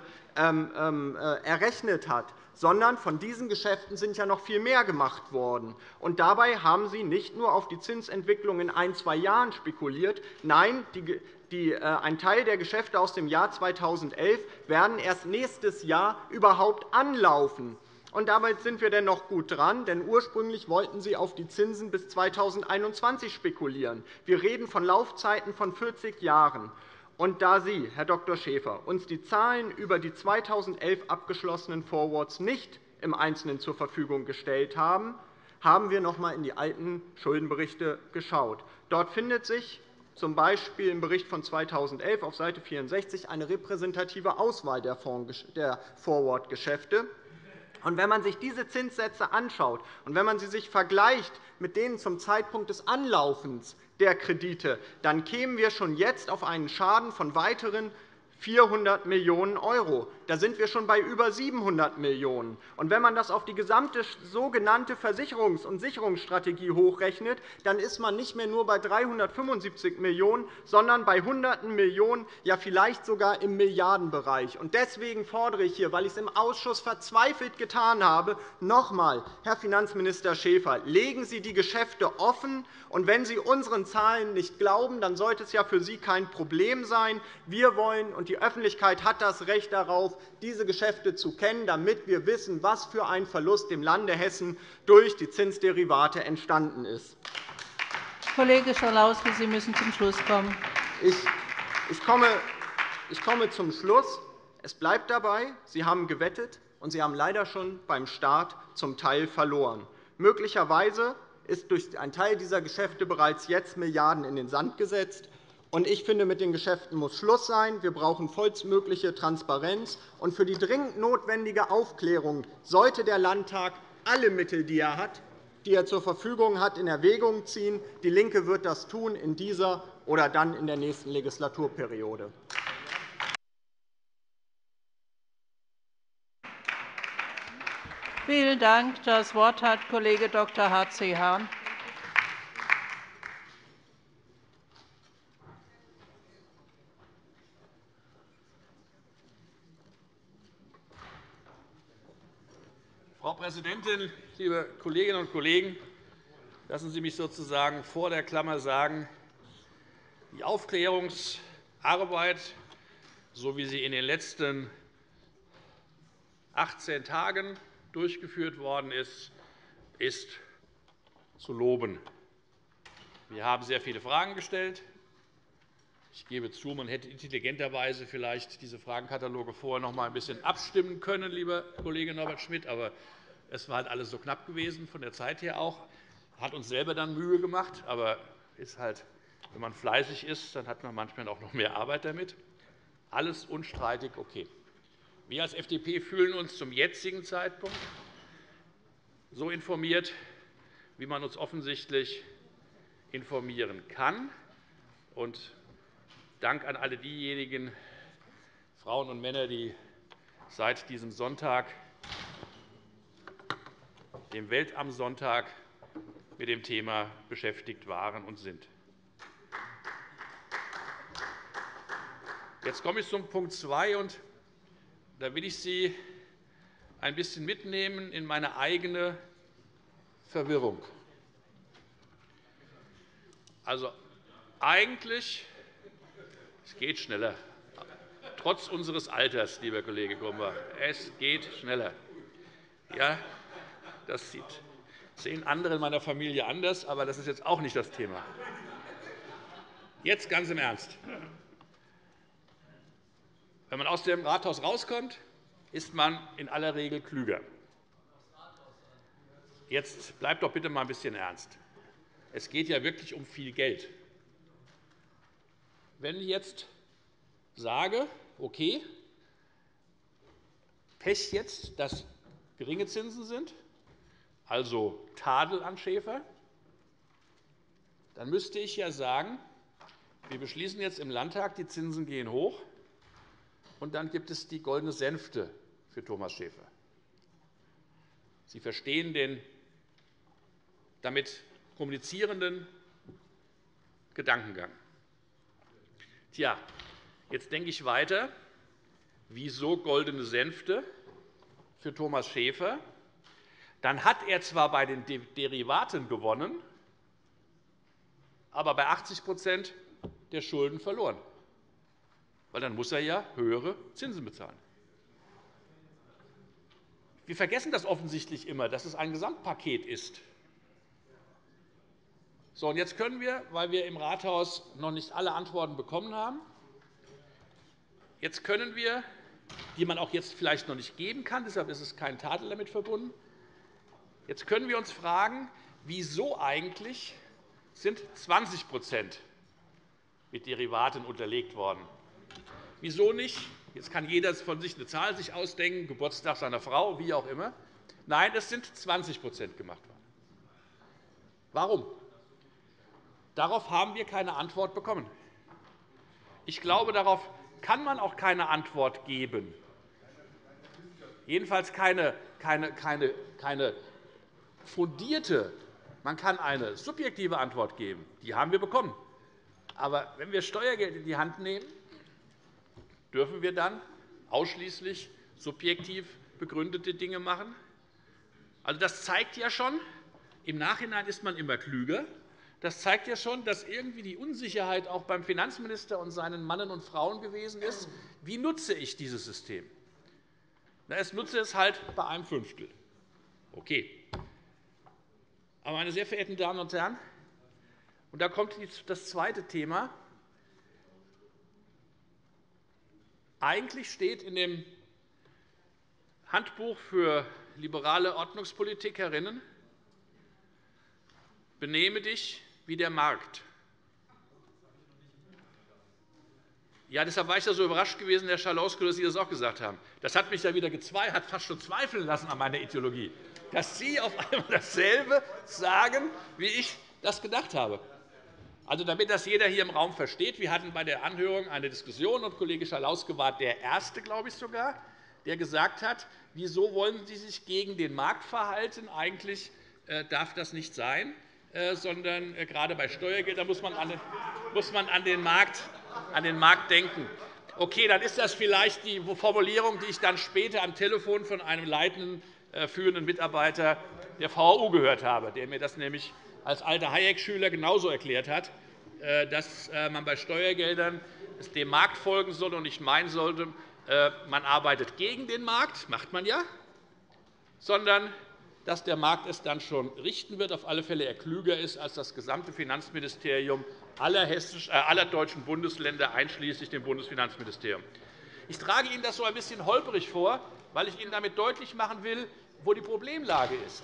errechnet hat, sondern von diesen Geschäften sind ja noch viel mehr gemacht worden. Und dabei haben Sie nicht nur auf die Zinsentwicklung in ein, zwei Jahren spekuliert. Nein, die, die, ein Teil der Geschäfte aus dem Jahr zweitausendelf werden erst nächstes Jahr überhaupt anlaufen. Und damit sind wir denn noch gut dran, denn ursprünglich wollten Sie auf die Zinsen bis zweitausendeinundzwanzig spekulieren. Wir reden von Laufzeiten von vierzig Jahren. Und da Sie, Herr Doktor Schäfer, uns die Zahlen über die zweitausendelf abgeschlossenen Forwards nicht im Einzelnen zur Verfügung gestellt haben, haben wir noch einmal in die alten Schuldenberichte geschaut. Dort findet sich z. B. im Bericht von zweitausendelf auf Seite vierundsechzig eine repräsentative Auswahl der Forward-Geschäfte. Und wenn man sich diese Zinssätze anschaut und wenn man sie sich vergleicht mit denen zum Zeitpunkt des Anlaufens der Kredite, dann kämen wir schon jetzt auf einen Schaden von weiteren vierhundert Millionen €. Da sind wir schon bei über siebenhundert Millionen €. Und wenn man das auf die gesamte sogenannte Versicherungs- und Sicherungsstrategie hochrechnet, dann ist man nicht mehr nur bei dreihundertfünfundsiebzig Millionen €, sondern bei Hunderten Millionen, ja vielleicht sogar im Milliardenbereich. Und deswegen fordere ich hier, weil ich es im Ausschuss verzweifelt getan habe, noch einmal, Herr Finanzminister Schäfer, legen Sie die Geschäfte offen. Und wenn Sie unseren Zahlen nicht glauben, dann sollte es ja für Sie kein Problem sein. Wir wollen, und die Öffentlichkeit hat das Recht darauf, diese Geschäfte zu kennen, damit wir wissen, was für ein Verlust dem Lande Hessen durch die Zinsderivate entstanden ist. Kollege Schalauske, Sie müssen zum Schluss kommen. Ich komme, ich komme zum Schluss. Es bleibt dabei, Sie haben gewettet, und Sie haben leider schon beim Start zum Teil verloren. Möglicherweise ist durch einen Teil dieser Geschäfte bereits jetzt Milliarden in den Sand gesetzt. Ich finde, mit den Geschäften muss Schluss sein. Wir brauchen vollstmögliche Transparenz. Und für die dringend notwendige Aufklärung sollte der Landtag alle Mittel, die er hat, die er zur Verfügung hat, in Erwägung ziehen. DIE LINKE wird das tun in dieser oder dann in der nächsten Legislaturperiode. Vielen Dank. Das Wort hat Kollege Doktor H C Hahn. Frau Präsidentin, liebe Kolleginnen und Kollegen! Lassen Sie mich sozusagen vor der Klammer sagen, die Aufklärungsarbeit, so wie sie in den letzten achtzehn Tagen durchgeführt worden ist, ist zu loben. Wir haben sehr viele Fragen gestellt. Ich gebe zu, man hätte intelligenterweise vielleicht diese Fragenkataloge vorher noch einmal ein bisschen abstimmen können, lieber Kollege Norbert Schmidt. Aber es war halt alles so knapp gewesen, von der Zeit her auch. Hat uns selber dann Mühe gemacht. Aber ist halt, wenn man fleißig ist, dann hat man manchmal auch noch mehr Arbeit damit. Alles unstreitig okay. Wir als F D P fühlen uns zum jetzigen Zeitpunkt so informiert, wie man uns offensichtlich informieren kann. Und Dank an alle diejenigen Frauen und Männer, die seit diesem Sonntag, dem Weltamtssonntag, mit dem Thema beschäftigt waren und sind. Jetzt komme ich zum Punkt zwei, und da will ich Sie ein bisschen mitnehmen in meine eigene Verwirrung. Also, eigentlich es geht schneller, trotz unseres Alters, lieber Kollege Grumbach. Es geht schneller. Ja, das sehen andere in meiner Familie anders, aber das ist jetzt auch nicht das Thema. Jetzt ganz im Ernst. Wenn man aus dem Rathaus rauskommt, ist man in aller Regel klüger. Jetzt bleibt doch bitte mal ein bisschen ernst. Es geht ja wirklich um viel Geld. Wenn ich jetzt sage, okay, Pech jetzt, dass geringe Zinsen sind, also Tadel an Schäfer, dann müsste ich ja sagen, wir beschließen jetzt im Landtag, die Zinsen gehen hoch, und dann gibt es die goldene Sänfte für Thomas Schäfer. Sie verstehen den damit kommunizierenden Gedankengang. Tja, jetzt denke ich weiter. Wieso goldene Sänfte für Thomas Schäfer? Dann hat er zwar bei den Derivaten gewonnen, aber bei achtzig der Schulden verloren. Weil dann muss er ja höhere Zinsen bezahlen. Wir vergessen das offensichtlich immer, dass es ein Gesamtpaket ist. So, und jetzt können wir, weil wir im Rathaus noch nicht alle Antworten bekommen haben, jetzt können wir, die man auch jetzt vielleicht noch nicht geben kann, deshalb ist es kein Tadel damit verbunden, jetzt können wir uns fragen, wieso eigentlich sind zwanzig mit Derivaten unterlegt worden. Wieso nicht? Jetzt kann jeder von sich eine Zahl sich ausdenken, Geburtstag seiner Frau, wie auch immer. Nein, es sind zwanzig gemacht worden. Warum? Darauf haben wir keine Antwort bekommen. Ich glaube, darauf kann man auch keine Antwort geben. Jedenfalls keine, keine, keine, keine fundierte. Man kann eine subjektive Antwort geben. Die haben wir bekommen. Aber wenn wir Steuergeld in die Hand nehmen, dürfen wir dann ausschließlich subjektiv begründete Dinge machen? Also, das zeigt ja schon, im Nachhinein ist man immer klüger. Das zeigt ja schon, dass irgendwie die Unsicherheit auch beim Finanzminister und seinen Mannen und Frauen gewesen ist. Wie nutze ich dieses System? Na, ich nutze es halt bei einem Fünftel. Okay. Aber, meine sehr verehrten Damen und Herren, und da kommt das zweite Thema. Eigentlich steht in dem Handbuch für liberale Ordnungspolitikerinnen, benehme dich wie der Markt. Ja, deshalb war ich ja so überrascht gewesen, Herr Schalauske, dass Sie das auch gesagt haben. Das hat mich ja wieder hat fast schon zweifeln lassen an meiner Ideologie, dass Sie auf einmal dasselbe sagen, wie ich das gedacht habe. Also, damit das jeder hier im Raum versteht, wir hatten bei der Anhörung eine Diskussion, und Kollege Schalauske war der Erste, glaube ich sogar, der gesagt hat, wieso wollen Sie sich gegen den Markt verhalten? Eigentlich darf das nicht sein, sondern gerade bei Steuergeldern muss man an den Markt denken. Okay, dann ist das vielleicht die Formulierung, die ich dann später am Telefon von einem leitenden, führenden Mitarbeiter der V H U gehört habe, der mir das nämlich als alter Hayek-Schüler genauso erklärt hat, dass man bei Steuergeldern dem Markt folgen soll und nicht meinen sollte, man arbeitet gegen den Markt, macht man ja, sondern dass der Markt es dann schon richten wird, auf alle Fälle er klüger ist als das gesamte Finanzministerium aller deutschen Bundesländer, einschließlich dem Bundesfinanzministerium. Ich trage Ihnen das so ein bisschen holperig vor, weil ich Ihnen damit deutlich machen will, wo die Problemlage ist.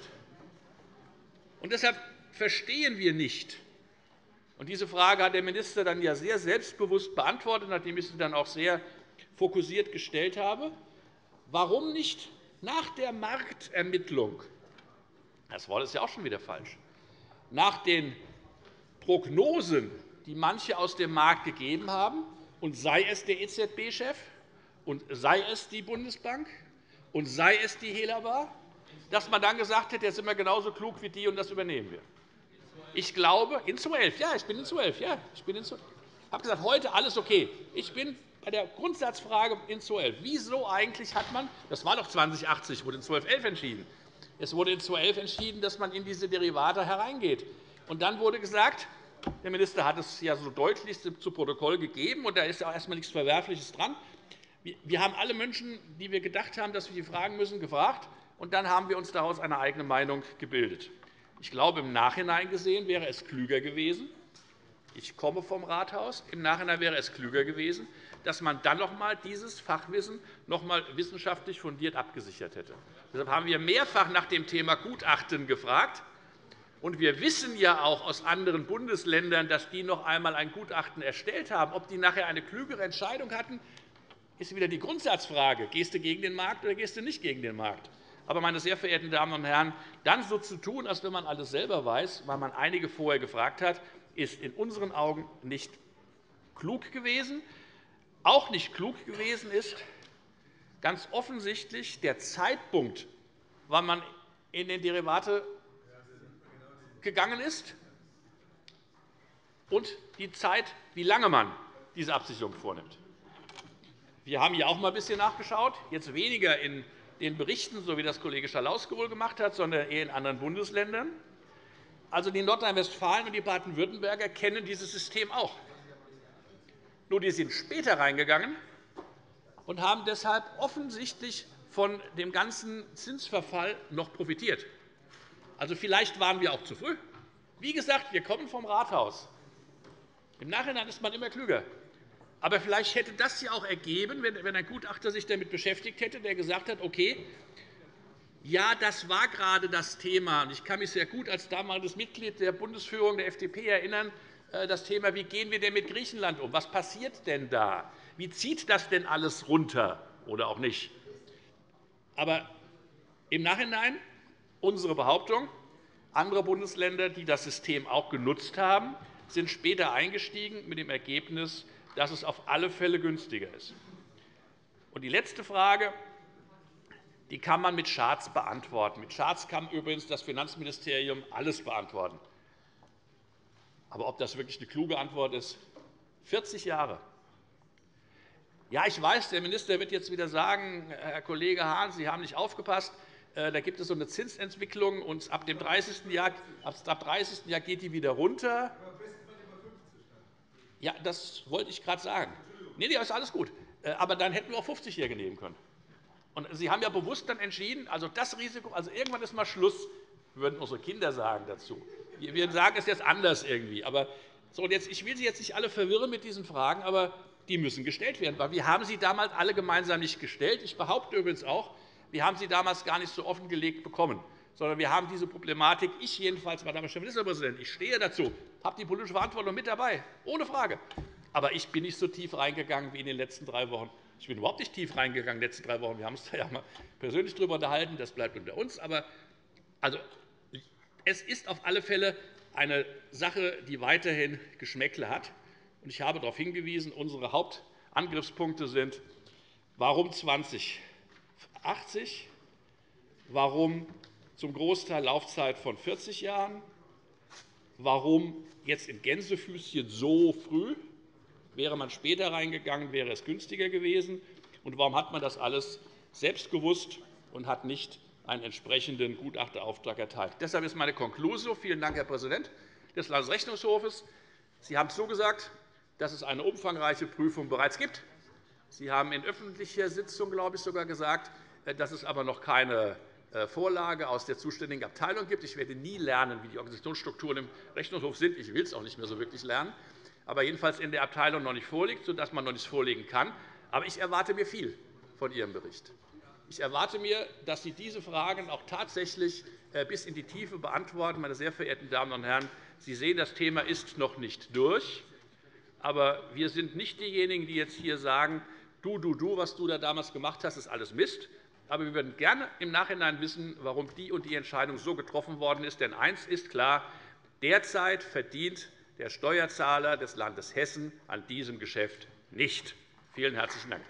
Und deshalb verstehen wir nicht, und diese Frage hat der Minister dann ja sehr selbstbewusst beantwortet, nachdem ich sie dann auch sehr fokussiert gestellt habe, warum nicht nach der Marktermittlung, das Wort ist ja auch schon wieder falsch, nach den Prognosen, die manche aus dem Markt gegeben haben, und sei es der E Z B-Chef, und sei es die Bundesbank, und sei es die Helaba, dass man dann gesagt hat, jetzt sind wir genauso klug wie die, und das übernehmen wir. Ich glaube, in zwölf, ja, ich bin in zwölf, ja, ich bin in zwölf. Ich habe gesagt, heute alles okay. Ich bin bei der Grundsatzfrage in zwölf. Wieso eigentlich hat man, das war doch zwanzig wurde in zwölf elf entschieden. Es wurde in zwölf entschieden, dass man in diese Derivate hereingeht. Und dann wurde gesagt, der Minister hat es ja so deutlich zu Protokoll gegeben, und da ist ja auch erst einmal nichts Verwerfliches dran. Wir haben alle Menschen, die wir gedacht haben, dass wir sie fragen müssen, gefragt, und dann haben wir uns daraus eine eigene Meinung gebildet. Ich glaube, im Nachhinein gesehen wäre es klüger gewesen, Ich komme vom Rathaus. Im Nachhinein wäre es klüger gewesen, dass man dann noch einmal dieses Fachwissen noch einmal wissenschaftlich fundiert abgesichert hätte. Deshalb haben wir mehrfach nach dem Thema Gutachten gefragt. Und wir wissen ja auch aus anderen Bundesländern, dass die noch einmal ein Gutachten erstellt haben. Ob die nachher eine klügere Entscheidung hatten, ist wieder die Grundsatzfrage. Gehst du gegen den Markt oder gehst du nicht gegen den Markt? Aber, meine sehr verehrten Damen und Herren, dann so zu tun, als wenn man alles selber weiß, weil man einige vorher gefragt hat, ist in unseren Augen nicht klug gewesen. Auch nicht klug gewesen ist ganz offensichtlich der Zeitpunkt, wann man in den Derivate gegangen ist, und die Zeit, wie lange man diese Absicherung vornimmt. Wir haben hier auch einmal ein bisschen nachgeschaut, jetzt weniger in den Berichten, so wie das Kollege Schalauske wohl gemacht hat, sondern eher in anderen Bundesländern. Also die Nordrhein-Westfalen und die Baden-Württemberger kennen dieses System auch. Nur die sind später reingegangen und haben deshalb offensichtlich von dem ganzen Zinsverfall noch profitiert. Also vielleicht waren wir auch zu früh. Wie gesagt, wir kommen vom Rathaus. Im Nachhinein ist man immer klüger. Aber vielleicht hätte das ja auch ergeben, wenn ein Gutachter sich damit beschäftigt hätte, der gesagt hat, okay, ja, das war gerade das Thema. Ich kann mich sehr gut als damaliges Mitglied der Bundesführung der F D P erinnern, das Thema, wie gehen wir denn mit Griechenland um? Was passiert denn da? Wie zieht das denn alles runter oder auch nicht? Aber im Nachhinein unsere Behauptung, andere Bundesländer, die das System auch genutzt haben, sind später eingestiegen mit dem Ergebnis, dass es auf alle Fälle günstiger ist. Und die letzte Frage, die kann man mit Charts beantworten. Mit Charts kann übrigens das Finanzministerium alles beantworten. Aber ob das wirklich eine kluge Antwort ist? vierzig Jahre. Ja, ich weiß, der Minister wird jetzt wieder sagen, Herr Kollege Hahn, Sie haben nicht aufgepasst. Da gibt es so eine Zinsentwicklung, und ab dem dreißigsten Jahr, ab dreißigsten Jahr geht die wieder runter. Ja, das wollte ich gerade sagen. Nein, nee, ist alles gut. Aber dann hätten wir auch fünfzigjährige nehmen können. Und Sie haben ja bewusst dann entschieden, also das Risiko, also irgendwann ist mal Schluss, würden unsere Kinder sagen dazu. Wir sagen es jetzt anders irgendwie. Aber so, und jetzt, ich will Sie jetzt nicht alle verwirren mit diesen Fragen, aber die müssen gestellt werden. Weil wir haben sie damals alle gemeinsam nicht gestellt. Ich behaupte übrigens auch, wir haben sie damals gar nicht so offengelegt bekommen, sondern wir haben diese Problematik, ich jedenfalls, Madame Ministerpräsident, ich stehe dazu, habe die politische Verantwortung mit dabei, ohne Frage. Aber ich bin nicht so tief reingegangen wie in den letzten drei Wochen. Ich bin überhaupt nicht tief reingegangen in den letzten drei Wochen. Wir haben uns da ja mal persönlich darüber unterhalten. Das bleibt unter uns. Aber also, es ist auf alle Fälle eine Sache, die weiterhin Geschmäckle hat. Ich habe darauf hingewiesen, unsere Hauptangriffspunkte sind, warum zwanzig achtzig, warum zum Großteil Laufzeit von vierzig Jahren, warum jetzt in Gänsefüßchen so früh, wäre man später reingegangen, wäre es günstiger gewesen, und warum hat man das alles selbst gewusst und hat nicht einen entsprechenden Gutachterauftrag erteilt. Deshalb ist meine Konklusio. Vielen Dank, Herr Präsident des Landesrechnungshofes. Sie haben zugesagt, dass es eine umfangreiche Prüfung bereits gibt. Sie haben in öffentlicher Sitzung, glaube ich, sogar gesagt, dass es aber noch keine Vorlage aus der zuständigen Abteilung gibt. Ich werde nie lernen, wie die Organisationsstrukturen im Rechnungshof sind. Ich will es auch nicht mehr so wirklich lernen. Aber jedenfalls in der Abteilung noch nicht vorliegt, sodass man noch nichts vorlegen kann. Aber ich erwarte mir viel von Ihrem Bericht. Ich erwarte mir, dass Sie diese Fragen auch tatsächlich bis in die Tiefe beantworten. Meine sehr verehrten Damen und Herren, Sie sehen, das Thema ist noch nicht durch. Aber wir sind nicht diejenigen, die jetzt hier sagen, du, du, du, was du da damals gemacht hast, ist alles Mist. Aber wir würden gerne im Nachhinein wissen, warum die und die Entscheidung so getroffen worden ist. Denn eines ist klar, derzeit verdient der Steuerzahler des Landes Hessen an diesem Geschäft nicht. Vielen herzlichen Dank.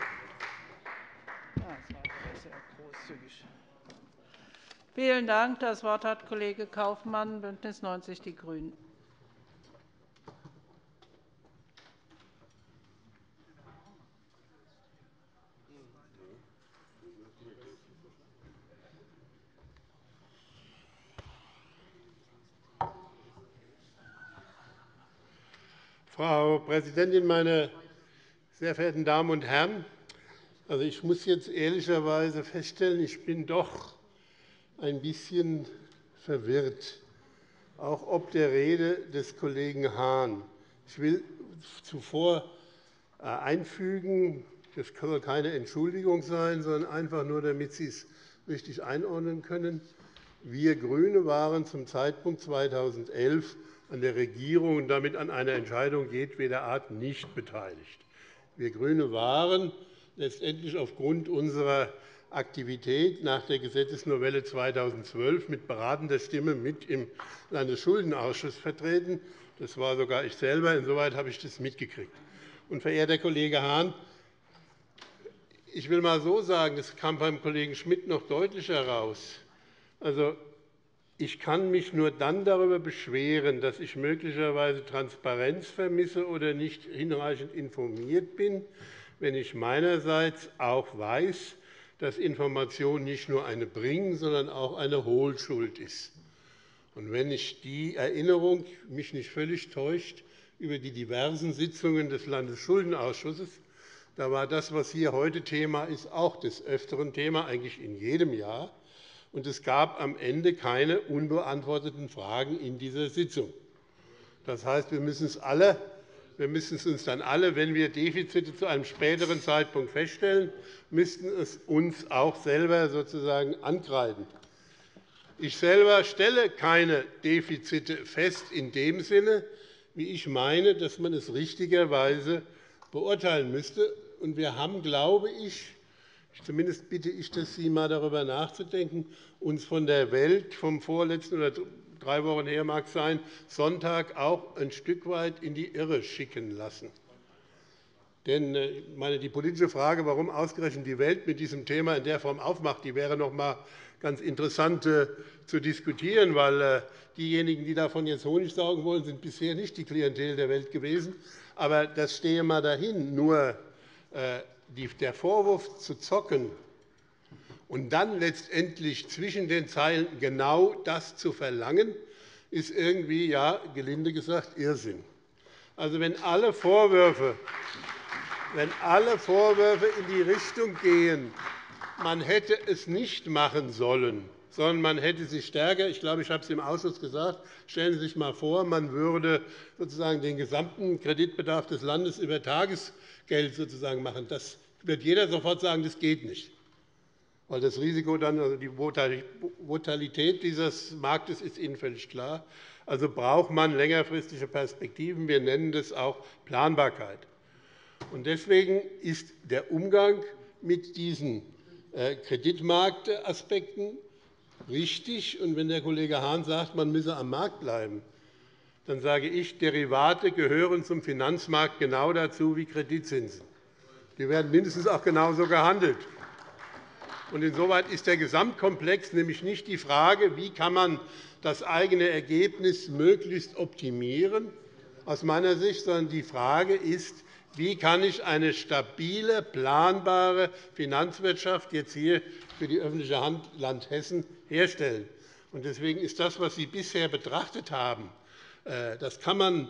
Vielen Dank. Das Wort hat Kollege Kaufmann, BÜNDNIS neunzig die GRÜNEN. Frau Präsidentin, meine sehr verehrten Damen und Herren! Also, ich muss jetzt ehrlicherweise feststellen, ich bin doch ein bisschen verwirrt, auch ob der Rede des Kollegen Hahn. Ich will zuvor einfügen, das soll keine Entschuldigung sein, sondern einfach nur, damit Sie es richtig einordnen können. Wir GRÜNE waren zum Zeitpunkt zweitausendelf an der Regierung und damit an einer Entscheidung jedweder Art nicht beteiligt. Wir GRÜNE waren letztendlich aufgrund unserer Aktivität nach der Gesetzesnovelle zweitausendzwölf mit beratender Stimme mit im Landesschuldenausschuss vertreten. Das war sogar ich selber. Insoweit habe ich das mitgekriegt. Und, verehrter Kollege Hahn, ich will einmal so sagen, das kam beim Kollegen Schmidt noch deutlicher heraus. Also, ich kann mich nur dann darüber beschweren, dass ich möglicherweise Transparenz vermisse oder nicht hinreichend informiert bin, wenn ich meinerseits auch weiß, dass Information nicht nur eine Bring-, sondern auch eine Hohlschuld ist. Und wenn ich die Erinnerung mich nicht völlig täuscht, über die diversen Sitzungen des Landesschuldenausschusses. Da war das, was hier heute Thema ist, auch des Öfteren Thema, eigentlich in jedem Jahr. Und es gab am Ende keine unbeantworteten Fragen in dieser Sitzung. Das heißt, wir müssen es alle, wir müssen es uns dann alle, wenn wir Defizite zu einem späteren Zeitpunkt feststellen, müssten es uns auch selber sozusagen ankreiden. Ich selber stelle keine Defizite fest in dem Sinne, wie ich meine, dass man es richtigerweise beurteilen müsste. Und wir haben, glaube ich, zumindest bitte ich das, Sie einmal darüber nachzudenken, uns von der Welt vom vorletzten oder drei Wochen her mag es sein, Sonntag auch ein Stück weit in die Irre schicken lassen. Denn meine, die politische Frage, warum ausgerechnet die Welt mit diesem Thema in der Form aufmacht, die wäre noch einmal ganz interessant zu diskutieren, weil diejenigen, die davon jetzt Honig saugen wollen, sind bisher nicht die Klientel der Welt gewesen. Aber das stehe einmal dahin. Nur der Vorwurf zu zocken und dann letztendlich zwischen den Zeilen genau das zu verlangen, ist irgendwie, ja, gelinde gesagt, Irrsinn. Also, wenn alle Vorwürfe, wenn alle Vorwürfe in die Richtung gehen, man hätte es nicht machen sollen, sondern man hätte sich stärker, ich glaube, ich habe es im Ausschuss gesagt, stellen Sie sich einmal vor, man würde sozusagen den gesamten Kreditbedarf des Landes über Tagesgeld sozusagen machen. Das wird jeder sofort sagen, das geht nicht, weil das Risiko dann, also die Volatilität dieses Marktes ist Ihnen völlig klar. Also braucht man längerfristige Perspektiven. Wir nennen das auch Planbarkeit. Und deswegen ist der Umgang mit diesen Kreditmarktaspekten richtig. Und wenn der Kollege Hahn sagt, man müsse am Markt bleiben, dann sage ich, Derivate gehören zum Finanzmarkt genau dazu wie Kreditzinsen. Die werden mindestens auch genauso gehandelt. Und insoweit ist der Gesamtkomplex nämlich nicht die Frage, wie kann man das eigene Ergebnis möglichst optimieren, aus meiner Sicht, sondern die Frage ist, wie kann ich eine stabile, planbare Finanzwirtschaft jetzt hier für die öffentliche Hand Land Hessen herstellen? Deswegen ist das, was Sie bisher betrachtet haben, das kann man,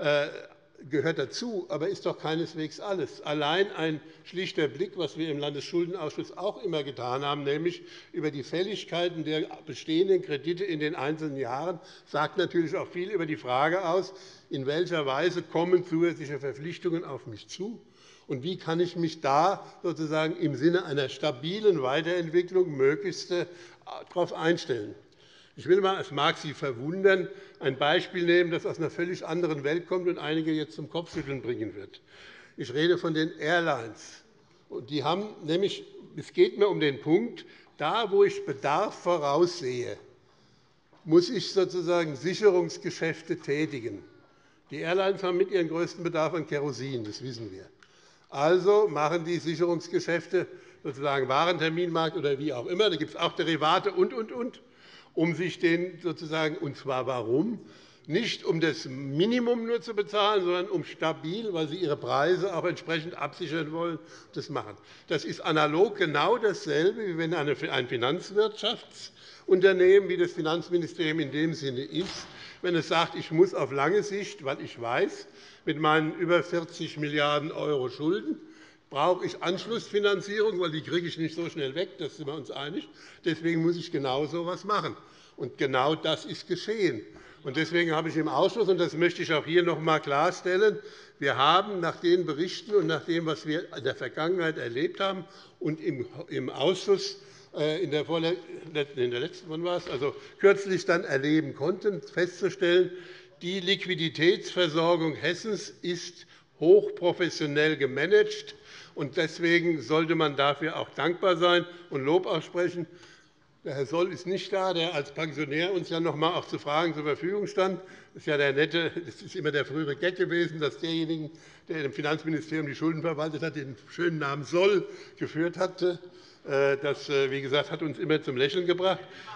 gehört dazu, aber ist doch keineswegs alles. Allein ein schlichter Blick, was wir im Landesschuldenausschuss auch immer getan haben, nämlich über die Fälligkeiten der bestehenden Kredite in den einzelnen Jahren, sagt natürlich auch viel über die Frage aus, in welcher Weise kommen zusätzliche Verpflichtungen auf mich zu und wie kann ich mich da sozusagen im Sinne einer stabilen Weiterentwicklung möglichst darauf einstellen. Ich will mal, es mag Sie verwundern, ein Beispiel nehmen, das aus einer völlig anderen Welt kommt und einige jetzt zum Kopfschütteln bringen wird. Ich rede von den Airlines. Die haben nämlich, es geht mir um den Punkt, da, wo ich Bedarf voraussehe, muss ich sozusagen Sicherungsgeschäfte tätigen. Die Airlines haben mit ihren größten Bedarf an Kerosin, das wissen wir. Also machen die Sicherungsgeschäfte, sozusagen Warenterminmarkt oder wie auch immer, da gibt es auch Derivate und, und, und. Um sich den sozusagen, und zwar warum? Nicht um das Minimum nur zu bezahlen, sondern um stabil, weil sie ihre Preise auch entsprechend absichern wollen, das machen. Das ist analog genau dasselbe, wie wenn ein Finanzwirtschaftsunternehmen, wie das Finanzministerium in dem Sinne ist, wenn es sagt, ich muss auf lange Sicht, weil ich weiß, mit meinen über vierzig Milliarden € Schulden, brauche ich Anschlussfinanzierung, weil die kriege ich nicht so schnell weg, da sind wir uns einig. Deswegen muss ich genau so etwas machen. Und genau das ist geschehen. Deswegen habe ich im Ausschuss, und das möchte ich auch hier noch einmal klarstellen, wir haben nach den Berichten und nach dem, was wir in der Vergangenheit erlebt haben und im Ausschuss in der, in der letzten, wann war es? Also kürzlich dann erleben konnten, festzustellen, die Liquiditätsversorgung Hessens ist hochprofessionell gemanagt. Deswegen sollte man dafür auch dankbar sein und Lob aussprechen. Der Herr Soll ist nicht da, der als Pensionär uns ja noch einmal auch zu Fragen zur Verfügung stand. Das ist ja der nette, das ist immer der frühere Gag gewesen, dass derjenige, der im Finanzministerium die Schulden verwaltet hat, den schönen Namen Soll geführt hatte. Das, wie gesagt, hat uns immer zum Lächeln gebracht.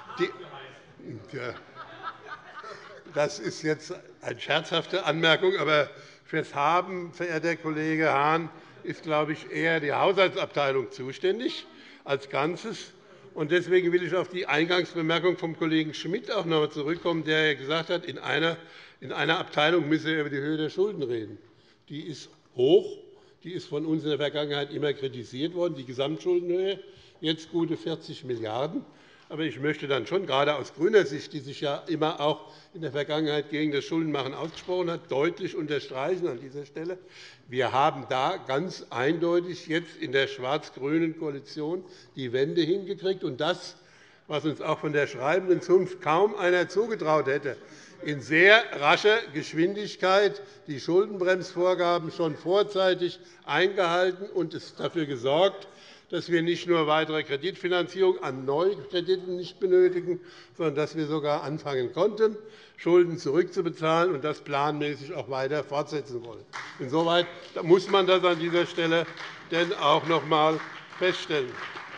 Das ist jetzt eine scherzhafte Anmerkung, aber fürs Haben, verehrter Kollege Hahn, ist, glaube ich, eher die Haushaltsabteilung zuständig als Ganzes. Deswegen will ich auf die Eingangsbemerkung vom Kollegen Schmidt auch noch einmal zurückkommen, der gesagt hat, in einer, in einer Abteilung müsse er über die Höhe der Schulden reden. Die ist hoch. Die ist von uns in der Vergangenheit immer kritisiert worden, die Gesamtschuldenhöhe, jetzt gute vierzig Milliarden €. Aber ich möchte dann schon, gerade aus grüner Sicht, die sich ja immer auch in der Vergangenheit gegen das Schuldenmachen ausgesprochen hat, deutlich unterstreichen an dieser Stelle. Wir haben da ganz eindeutig jetzt in der schwarz-grünen Koalition die Wende hingekriegt. Und das, was uns auch von der schreibenden Zunft kaum einer zugetraut hätte, in sehr rascher Geschwindigkeit die Schuldenbremsvorgaben schon vorzeitig eingehalten und es dafür gesorgt, dass wir nicht nur weitere Kreditfinanzierung an Neukrediten nicht benötigen, sondern dass wir sogar anfangen konnten, Schulden zurückzubezahlen und das planmäßig auch weiter fortsetzen wollen. Insoweit muss man das an dieser Stelle denn auch noch einmal feststellen.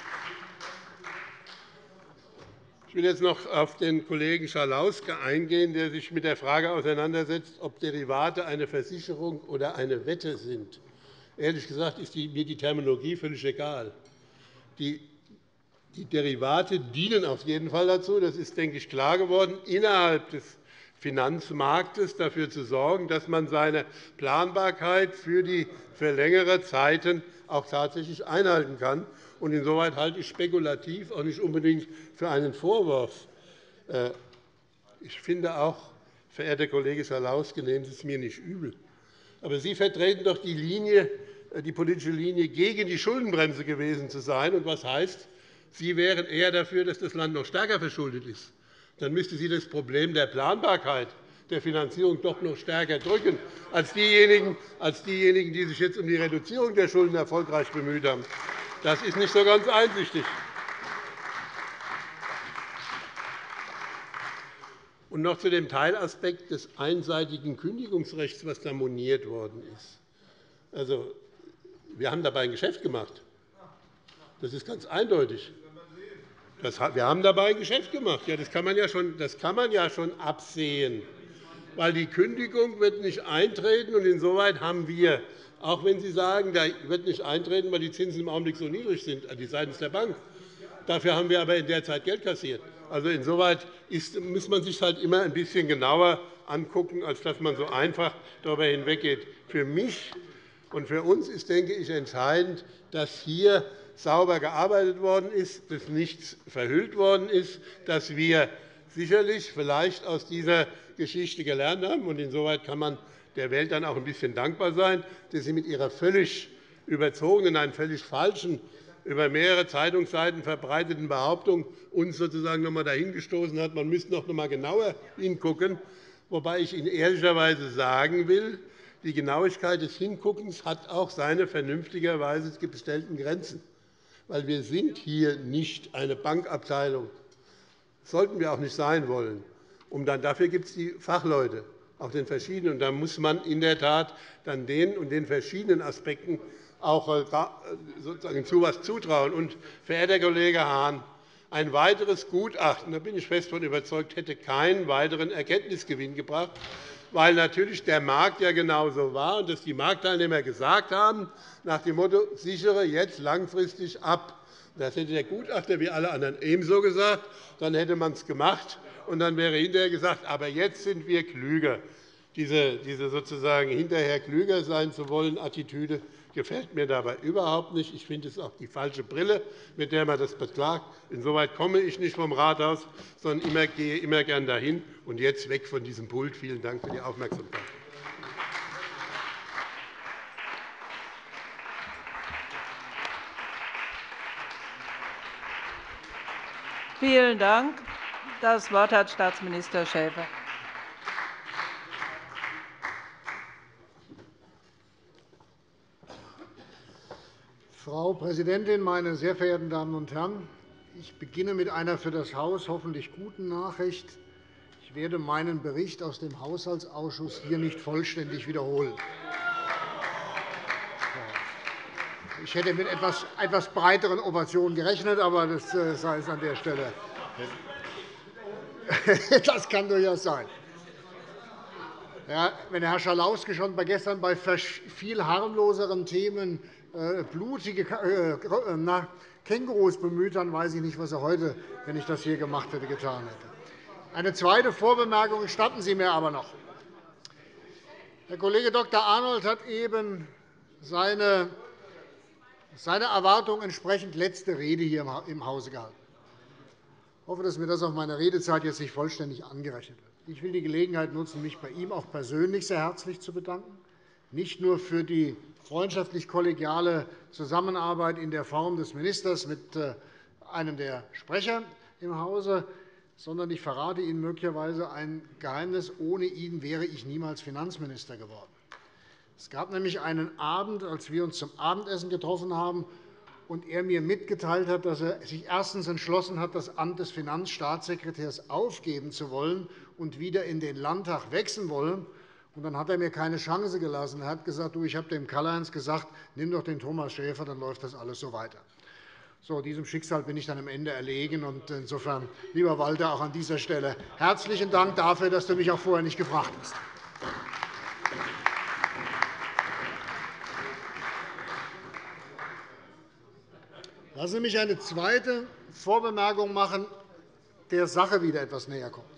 Ich will jetzt noch auf den Kollegen Schalauske eingehen, der sich mit der Frage auseinandersetzt, ob Derivate eine Versicherung oder eine Wette sind. Ehrlich gesagt ist mir die Terminologie völlig egal. Die Derivate dienen auf jeden Fall dazu, das ist, denke ich, klar geworden, innerhalb des Finanzmarktes dafür zu sorgen, dass man seine Planbarkeit für, die, für längere Zeiten auch tatsächlich einhalten kann. Insoweit halte ich spekulativ auch nicht unbedingt für einen Vorwurf. Ich finde auch, verehrter Kollege Schalauske, nehmen Sie es mir nicht übel, aber Sie vertreten doch die, Linie, die politische Linie, gegen die Schuldenbremse gewesen zu sein. Und was heißt, Sie wären eher dafür, dass das Land noch stärker verschuldet ist. Dann müsste Sie das Problem der Planbarkeit der Finanzierung doch noch stärker drücken als diejenigen, als diejenigen, die sich jetzt um die Reduzierung der Schulden erfolgreich bemüht haben. Das ist nicht so ganz einsichtig. Und noch zu dem Teilaspekt des einseitigen Kündigungsrechts, das da moniert worden ist. Also, wir haben dabei ein Geschäft gemacht. Das ist ganz eindeutig. Das, wir haben dabei ein Geschäft gemacht. Ja, das, kann man ja schon, das kann man ja schon absehen. Weil die Kündigung wird nicht eintreten. Und insoweit haben wir, auch wenn Sie sagen, da wird nicht eintreten, weil die Zinsen im Augenblick so niedrig sind, seitens der Bank. Dafür haben wir aber in der Zeit Geld kassiert. Also insoweit ist, muss man sich halt immer ein bisschen genauer angucken, als dass man so einfach darüber hinweggeht. Für mich und für uns ist, denke ich, entscheidend, dass hier sauber gearbeitet worden ist, dass nichts verhüllt worden ist, dass wir sicherlich vielleicht aus dieser Geschichte gelernt haben. Und insoweit kann man der Welt dann auch ein bisschen dankbar sein, dass sie mit ihrer völlig überzogenen, einen völlig falschen, über mehrere Zeitungsseiten verbreiteten Behauptung uns sozusagen noch einmal dahingestoßen hat, man müsste noch einmal genauer hingucken, wobei ich Ihnen ehrlicherweise sagen will, die Genauigkeit des Hinguckens hat auch seine vernünftigerweise gestellten Grenzen. Weil wir sind hier nicht eine Bankabteilung. Das sollten wir auch nicht sein wollen. Und dann, dafür gibt es die Fachleute, auch den verschiedenen. Und da muss man in der Tat dann den und den verschiedenen Aspekten auch sozusagen zu etwas zutrauen. Und, verehrter Kollege Hahn, ein weiteres Gutachten, da bin ich fest davon überzeugt, hätte keinen weiteren Erkenntnisgewinn gebracht, weil natürlich der Markt ja genauso war und dass die Marktteilnehmer gesagt haben, nach dem Motto, sichere jetzt langfristig ab. Das hätte der Gutachter wie alle anderen ebenso gesagt. Dann hätte man es gemacht, und dann wäre hinterher gesagt, aber jetzt sind wir klüger. Diese, diese sozusagen hinterher klüger sein zu wollen Attitüde gefällt mir dabei überhaupt nicht. Ich finde es auch die falsche Brille, mit der man das beklagt. Insoweit komme ich nicht vom Rathaus, sondern immer, gehe immer gern dahin. Und jetzt weg von diesem Pult. Vielen Dank für die Aufmerksamkeit. Vielen Dank. Das Wort hat Staatsminister Schäfer. Frau Präsidentin, meine sehr verehrten Damen und Herren! Ich beginne mit einer für das Haus hoffentlich guten Nachricht. Ich werde meinen Bericht aus dem Haushaltsausschuss hier nicht vollständig wiederholen. Ich hätte mit etwas, etwas breiteren Ovationen gerechnet, aber das sei es an der Stelle. Das kann durchaus sein. Ja, wenn Herr Schalauske schon bei gestern bei viel harmloseren Themen äh, blutige äh, na, Kängurus bemüht, dann weiß ich nicht, was er heute, wenn ich das hier gemacht hätte, getan hätte. Eine zweite Vorbemerkung gestatten Sie mir aber noch. Herr Kollege Doktor Arnold hat eben seine, seine Erwartung entsprechend letzte Rede hier im Hause gehalten. Ich hoffe, dass mir das auf meine Redezeit jetzt nicht vollständig angerechnet wird. Ich will die Gelegenheit nutzen, mich bei ihm auch persönlich sehr herzlich zu bedanken, nicht nur für die freundschaftlich-kollegiale Zusammenarbeit in der Form des Ministers mit einem der Sprecher im Hause, sondern ich verrate Ihnen möglicherweise ein Geheimnis. Ohne ihn wäre ich niemals Finanzminister geworden. Es gab nämlich einen Abend, als wir uns zum Abendessen getroffen haben, und er mir mitgeteilt hat, dass er sich erstens entschlossen hat, das Amt des Finanzstaatssekretärs aufgeben zu wollen und wieder in den Landtag wechseln wollen. Und dann hat er mir keine Chance gelassen. Er hat gesagt, du, ich habe dem Karl-Heinz gesagt, nimm doch den Thomas Schäfer, dann läuft das alles so weiter. So, diesem Schicksal bin ich dann am Ende erlegen. Und insofern, lieber Walter, auch an dieser Stelle herzlichen Dank dafür, dass du mich auch vorher nicht gefragt hast. Lassen Sie mich eine zweite Vorbemerkung machen, der Sache wieder etwas näher kommt.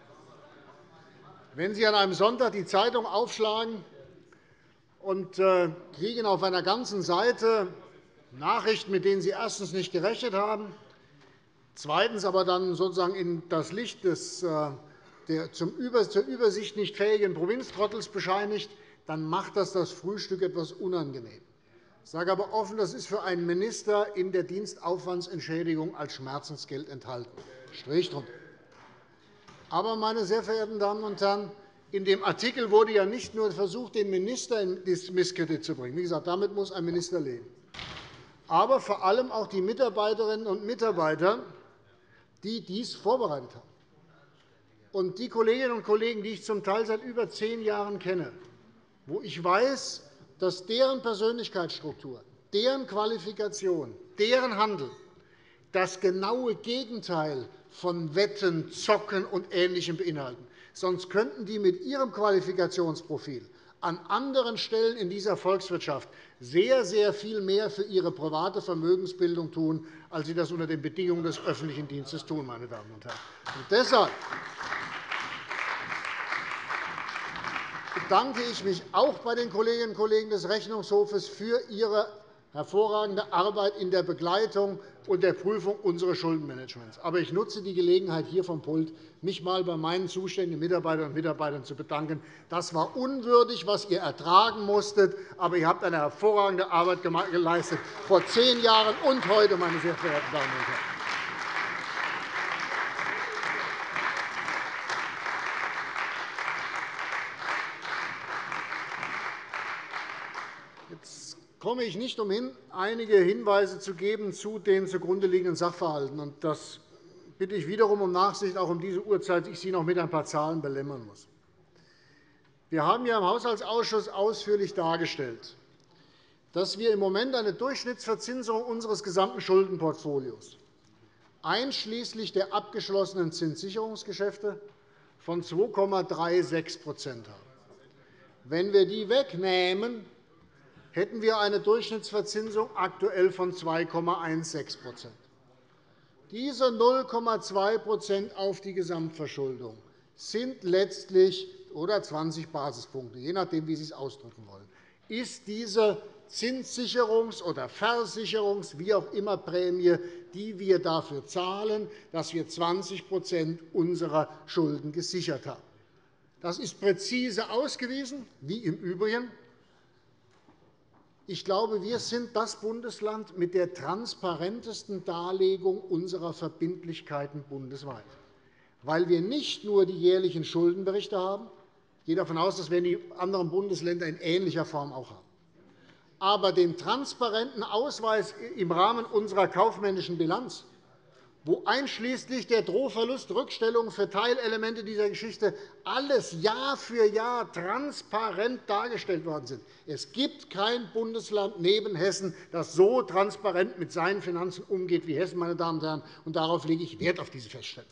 Wenn Sie an einem Sonntag die Zeitung aufschlagen und kriegen auf einer ganzen Seite Nachrichten, mit denen Sie erstens nicht gerechnet haben, zweitens aber dann sozusagen in das Licht des der zur Übersicht nicht fähigen Provinztrottels bescheinigt, dann macht das das Frühstück etwas unangenehm. Ich sage aber offen, das ist für einen Minister in der Dienstaufwandsentschädigung als Schmerzensgeld enthalten. Strich drunter. Aber, meine sehr verehrten Damen und Herren, in dem Artikel wurde ja nicht nur versucht, den Minister in Misskredit zu bringen. Wie gesagt, damit muss ein Minister leben. Aber vor allem auch die Mitarbeiterinnen und Mitarbeiter, die dies vorbereitet haben. Und die Kolleginnen und Kollegen, die ich zum Teil seit über zehn Jahren kenne, wo ich weiß, dass deren Persönlichkeitsstruktur, deren Qualifikation, deren Handeln das genaue Gegenteil von Wetten, Zocken und Ähnlichem beinhalten. Sonst könnten die mit ihrem Qualifikationsprofil an anderen Stellen in dieser Volkswirtschaft sehr, sehr viel mehr für ihre private Vermögensbildung tun, als sie das unter den Bedingungen des öffentlichen Dienstes tun. Meine Damen und Herren. Und deshalb bedanke ich mich auch bei den Kolleginnen und Kollegen des Rechnungshofes für ihre hervorragende Arbeit in der Begleitung und der Prüfung unseres Schuldenmanagements. Aber ich nutze die Gelegenheit hier vom Pult, mich einmal bei meinen zuständigen Mitarbeiterinnen und Mitarbeitern zu bedanken. Das war unwürdig, was ihr ertragen musstet, aber ihr habt eine hervorragende Arbeit geleistet, vor zehn Jahren und heute, meine sehr verehrten Damen und Herren. komme ich nicht umhin, einige Hinweise zu geben zu den zugrunde liegenden Sachverhalten. Das bitte ich wiederum um Nachsicht, auch um diese Uhrzeit, ich Sie noch mit ein paar Zahlen belämmern muss. Wir haben ja im Haushaltsausschuss ausführlich dargestellt, dass wir im Moment eine Durchschnittsverzinsung unseres gesamten Schuldenportfolios einschließlich der abgeschlossenen Zinssicherungsgeschäfte von zwei Komma sechsunddreißig haben. Wenn wir die wegnehmen, hätten wir eine Durchschnittsverzinsung aktuell von zwei Komma sechzehn. Diese null Komma zwei auf die Gesamtverschuldung sind letztlich oder zwanzig Basispunkte, je nachdem, wie Sie es ausdrücken wollen, ist diese Zinssicherungs- oder Versicherungs-, wie auch immer, Prämie, die wir dafür zahlen, dass wir zwanzig unserer Schulden gesichert haben. Das ist präzise ausgewiesen, wie im Übrigen. Ich glaube, wir sind das Bundesland mit der transparentesten Darlegung unserer Verbindlichkeiten bundesweit, weil wir nicht nur die jährlichen Schuldenberichte haben. Ich gehe davon aus, das werden die anderen Bundesländer in ähnlicher Form auch haben. Aber den transparenten Ausweis im Rahmen unserer kaufmännischen Bilanz, wo einschließlich der Drohverlustrückstellungen für Teilelemente dieser Geschichte alles Jahr für Jahr transparent dargestellt worden sind. Es gibt kein Bundesland neben Hessen, das so transparent mit seinen Finanzen umgeht wie Hessen, meine Damen und Herren. Und darauf lege ich Wert, auf diese Feststellung.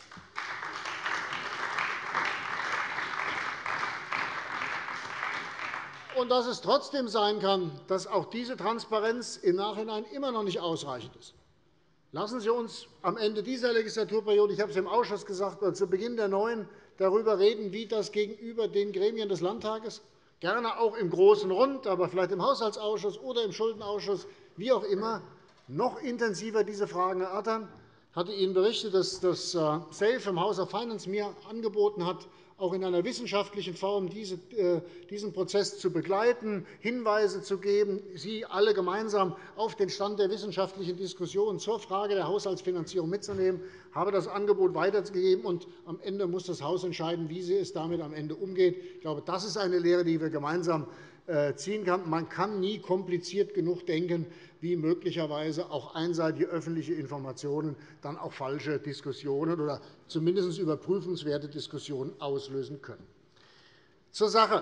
Und dass es trotzdem sein kann, dass auch diese Transparenz im Nachhinein immer noch nicht ausreichend ist. Lassen Sie uns am Ende dieser Legislaturperiode, ich habe es im Ausschuss gesagt, oder zu Beginn der neuen, darüber reden, wie das gegenüber den Gremien des Landtages, gerne auch im Großen Rund, aber vielleicht im Haushaltsausschuss oder im Schuldenausschuss, wie auch immer, noch intensiver diese Fragen erörtern. Ich hatte Ihnen berichtet, dass das SAFE im House of Finance mir angeboten hat, auch in einer wissenschaftlichen Form diesen Prozess zu begleiten, Hinweise zu geben, Sie alle gemeinsam auf den Stand der wissenschaftlichen Diskussion zur Frage der Haushaltsfinanzierung mitzunehmen. Ich habe das Angebot weitergegeben, und am Ende muss das Haus entscheiden, wie es damit am Ende umgeht. Ich glaube, das ist eine Lehre, die wir gemeinsam ziehen können. Man kann nie kompliziert genug denken, wie möglicherweise auch einseitige öffentliche Informationen dann auch falsche Diskussionen oder zumindest überprüfenswerte Diskussionen auslösen können. Zur Sache.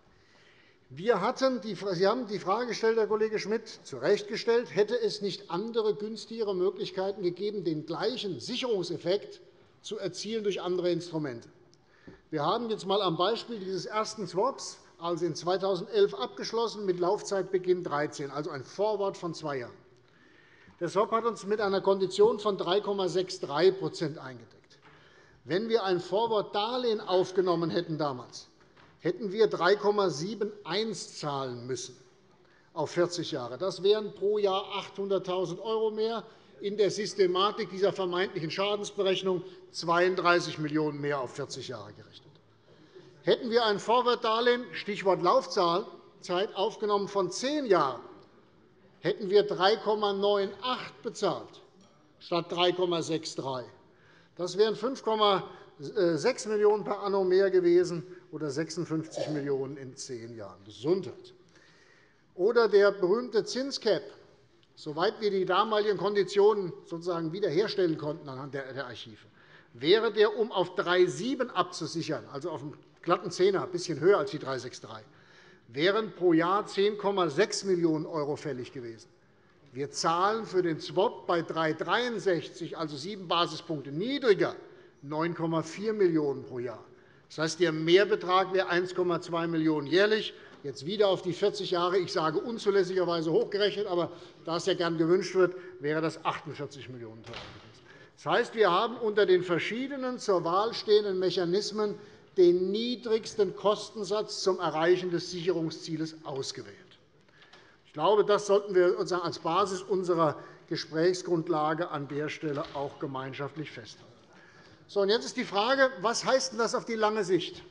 Wir hatten die, Sie haben die Frage gestellt, Herr Kollege Schmidt, zu Recht gestellt, hätte es nicht andere, günstigere Möglichkeiten gegeben, den gleichen Sicherungseffekt zu erzielen durch andere Instrumente. Wir haben jetzt einmal am Beispiel dieses ersten Swaps, also in zweitausendelf abgeschlossen, mit Laufzeitbeginn dreizehn, also ein Forward von zwei Jahren. Der Swap hat uns mit einer Kondition von drei Komma dreiundsechzig eingedeckt. Wenn wir ein Forward-Darlehen aufgenommen hätten damals, hätten wir drei Komma einundsiebzig zahlen müssen auf vierzig Jahre. Das wären pro Jahr achthunderttausend € mehr, in der Systematik dieser vermeintlichen Schadensberechnung zweiunddreißig Millionen € mehr auf vierzig Jahre gerechnet. Hätten wir ein Forward-Darlehen, Stichwort Laufzeit, aufgenommen von zehn Jahren, hätten wir drei Komma achtzig bezahlt, statt drei Komma dreiundsechzig. Das wären fünf Komma sechs Millionen € per anno mehr gewesen oder sechsundfünfzig Millionen € in zehn Jahren. Gesundheit. Oder der berühmte Zinscap. Soweit wir die damaligen Konditionen sozusagen wiederherstellen konnten anhand der Archive, wäre der, um auf drei Komma sieben abzusichern, also auf einem glatten Zehner, ein bisschen höher als die drei Komma dreiundsechzig, wären pro Jahr zehn Komma sechs Millionen € fällig gewesen. Wir zahlen für den Swap bei drei Komma dreiundsechzig, also sieben Basispunkte niedriger, neun Komma vier Millionen € pro Jahr. Das heißt, der Mehrbetrag wäre eins Komma zwei Millionen € jährlich. Jetzt wieder auf die vierzig Jahre, ich sage unzulässigerweise hochgerechnet, aber da es ja gern gewünscht wird, wäre das achtundvierzig Millionen € teurer gewesen. Das heißt, wir haben unter den verschiedenen zur Wahl stehenden Mechanismen den niedrigsten Kostensatz zum Erreichen des Sicherungszieles ausgewählt. Ich glaube, das sollten wir als Basis unserer Gesprächsgrundlage an der Stelle auch gemeinschaftlich festhalten. So, und jetzt ist die Frage, was heißt das auf die lange Sicht?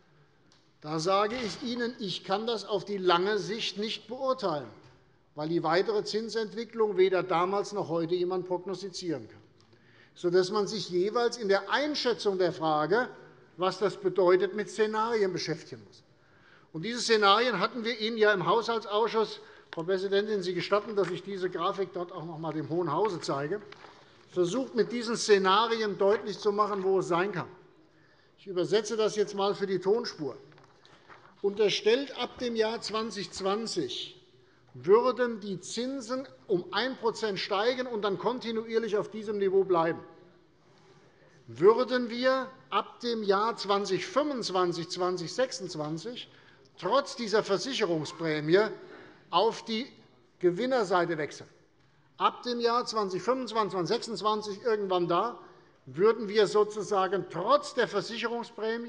Da sage ich Ihnen, ich kann das auf die lange Sicht nicht beurteilen, weil die weitere Zinsentwicklung weder damals noch heute jemand prognostizieren kann, sodass man sich jeweils in der Einschätzung der Frage, was das bedeutet, mit Szenarien beschäftigen muss. Und diese Szenarien hatten wir Ihnen ja im Haushaltsausschuss. Frau Präsidentin, Sie gestatten, dass ich diese Grafik dort auch noch einmal dem Hohen Hause zeige. Versucht, mit diesen Szenarien deutlich zu machen, wo es sein kann. Ich übersetze das jetzt einmal für die Tonspur. Unterstellt, ab dem Jahr zweitausendzwanzig würden die Zinsen um ein Prozent steigen und dann kontinuierlich auf diesem Niveau bleiben. Würden wir ab dem Jahr zweitausendfünfundzwanzig, zweitausendsechsundzwanzig trotz dieser Versicherungsprämie auf die Gewinnerseite wechseln. Ab dem Jahr zweitausendfünfundzwanzig, zweitausendsechsundzwanzig, irgendwann da, würden wir sozusagen trotz der Versicherungsprämie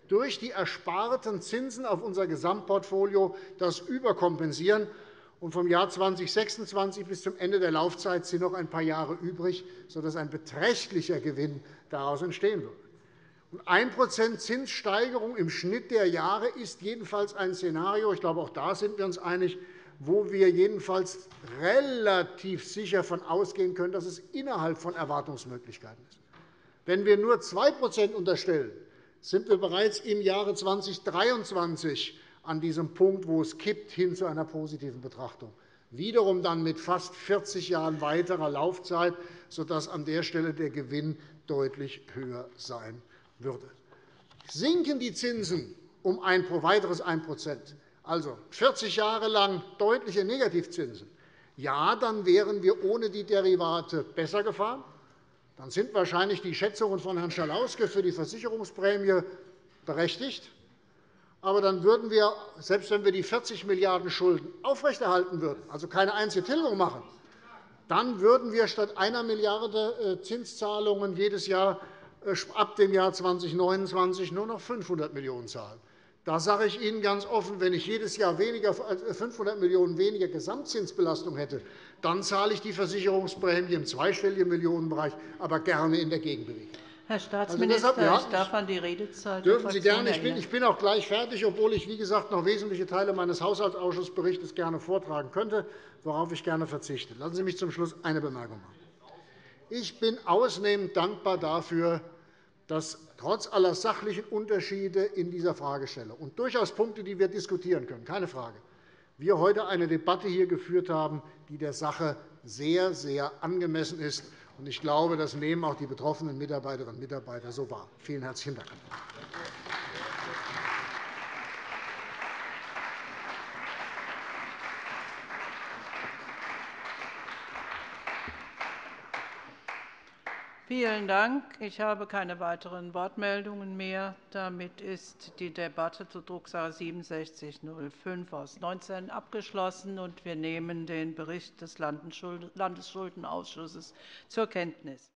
durch die ersparten Zinsen auf unser Gesamtportfolio das überkompensieren. Und vom Jahr zweitausendsechsundzwanzig bis zum Ende der Laufzeit sind noch ein paar Jahre übrig, sodass ein beträchtlicher Gewinn daraus entstehen würde. ein Prozent Zinssteigerung im Schnitt der Jahre ist jedenfalls ein Szenario, ich glaube, auch da sind wir uns einig, wo wir jedenfalls relativ sicher davon ausgehen können, dass es innerhalb von Erwartungsmöglichkeiten ist. Wenn wir nur zwei Prozent unterstellen, sind wir bereits im Jahre zweitausenddreiundzwanzig an diesem Punkt, wo es kippt, hin zu einer positiven Betrachtung. Wiederum dann mit fast vierzig Jahren weiterer Laufzeit, sodass an der Stelle der Gewinn deutlich höher sein würde. Sinken die Zinsen um ein weiteres ein Prozent, also vierzig Jahre lang deutliche Negativzinsen, ja, dann wären wir ohne die Derivate besser gefahren. Dann sind wahrscheinlich die Schätzungen von Herrn Schalauske für die Versicherungsprämie berechtigt. Aber dann würden wir, selbst wenn wir die vierzig Milliarden € Schulden aufrechterhalten würden, also keine einzige Tilgung machen, dann würden wir statt einer Milliarde Zinszahlungen jedes Jahr ab dem Jahr zweitausendneunundzwanzig nur noch fünfhundert Millionen € zahlen. Da sage ich Ihnen ganz offen, wenn ich jedes Jahr weniger, fünfhundert Millionen € weniger Gesamtzinsbelastung hätte, dann zahle ich die Versicherungsprämie im zweistelligen Millionenbereich, aber gerne in der Gegenbewegung. Herr Staatsminister, also deshalb, ja, ich darf an die Redezeit dürfen Sie gerne. Ich bin, ich bin auch gleich fertig, obwohl ich, wie gesagt, noch wesentliche Teile meines Haushaltsausschussberichts gerne vortragen könnte, worauf ich gerne verzichte. Lassen Sie mich zum Schluss eine Bemerkung machen. Ich bin ausnehmend dankbar dafür, dass trotz aller sachlichen Unterschiede in dieser Fragestellung und durchaus Punkte, die wir diskutieren können, keine Frage, wir heute eine Debatte hier geführt haben, die der Sache sehr, sehr angemessen ist. Ich glaube, das nehmen auch die betroffenen Mitarbeiterinnen und Mitarbeiter so wahr. Vielen herzlichen Dank. Vielen Dank. Ich habe keine weiteren Wortmeldungen mehr. Damit ist die Debatte zur Drucksache siebenundsechzig null fünf aus neunzehn abgeschlossen, und wir nehmen den Bericht des Landesschuldenausschusses zur Kenntnis.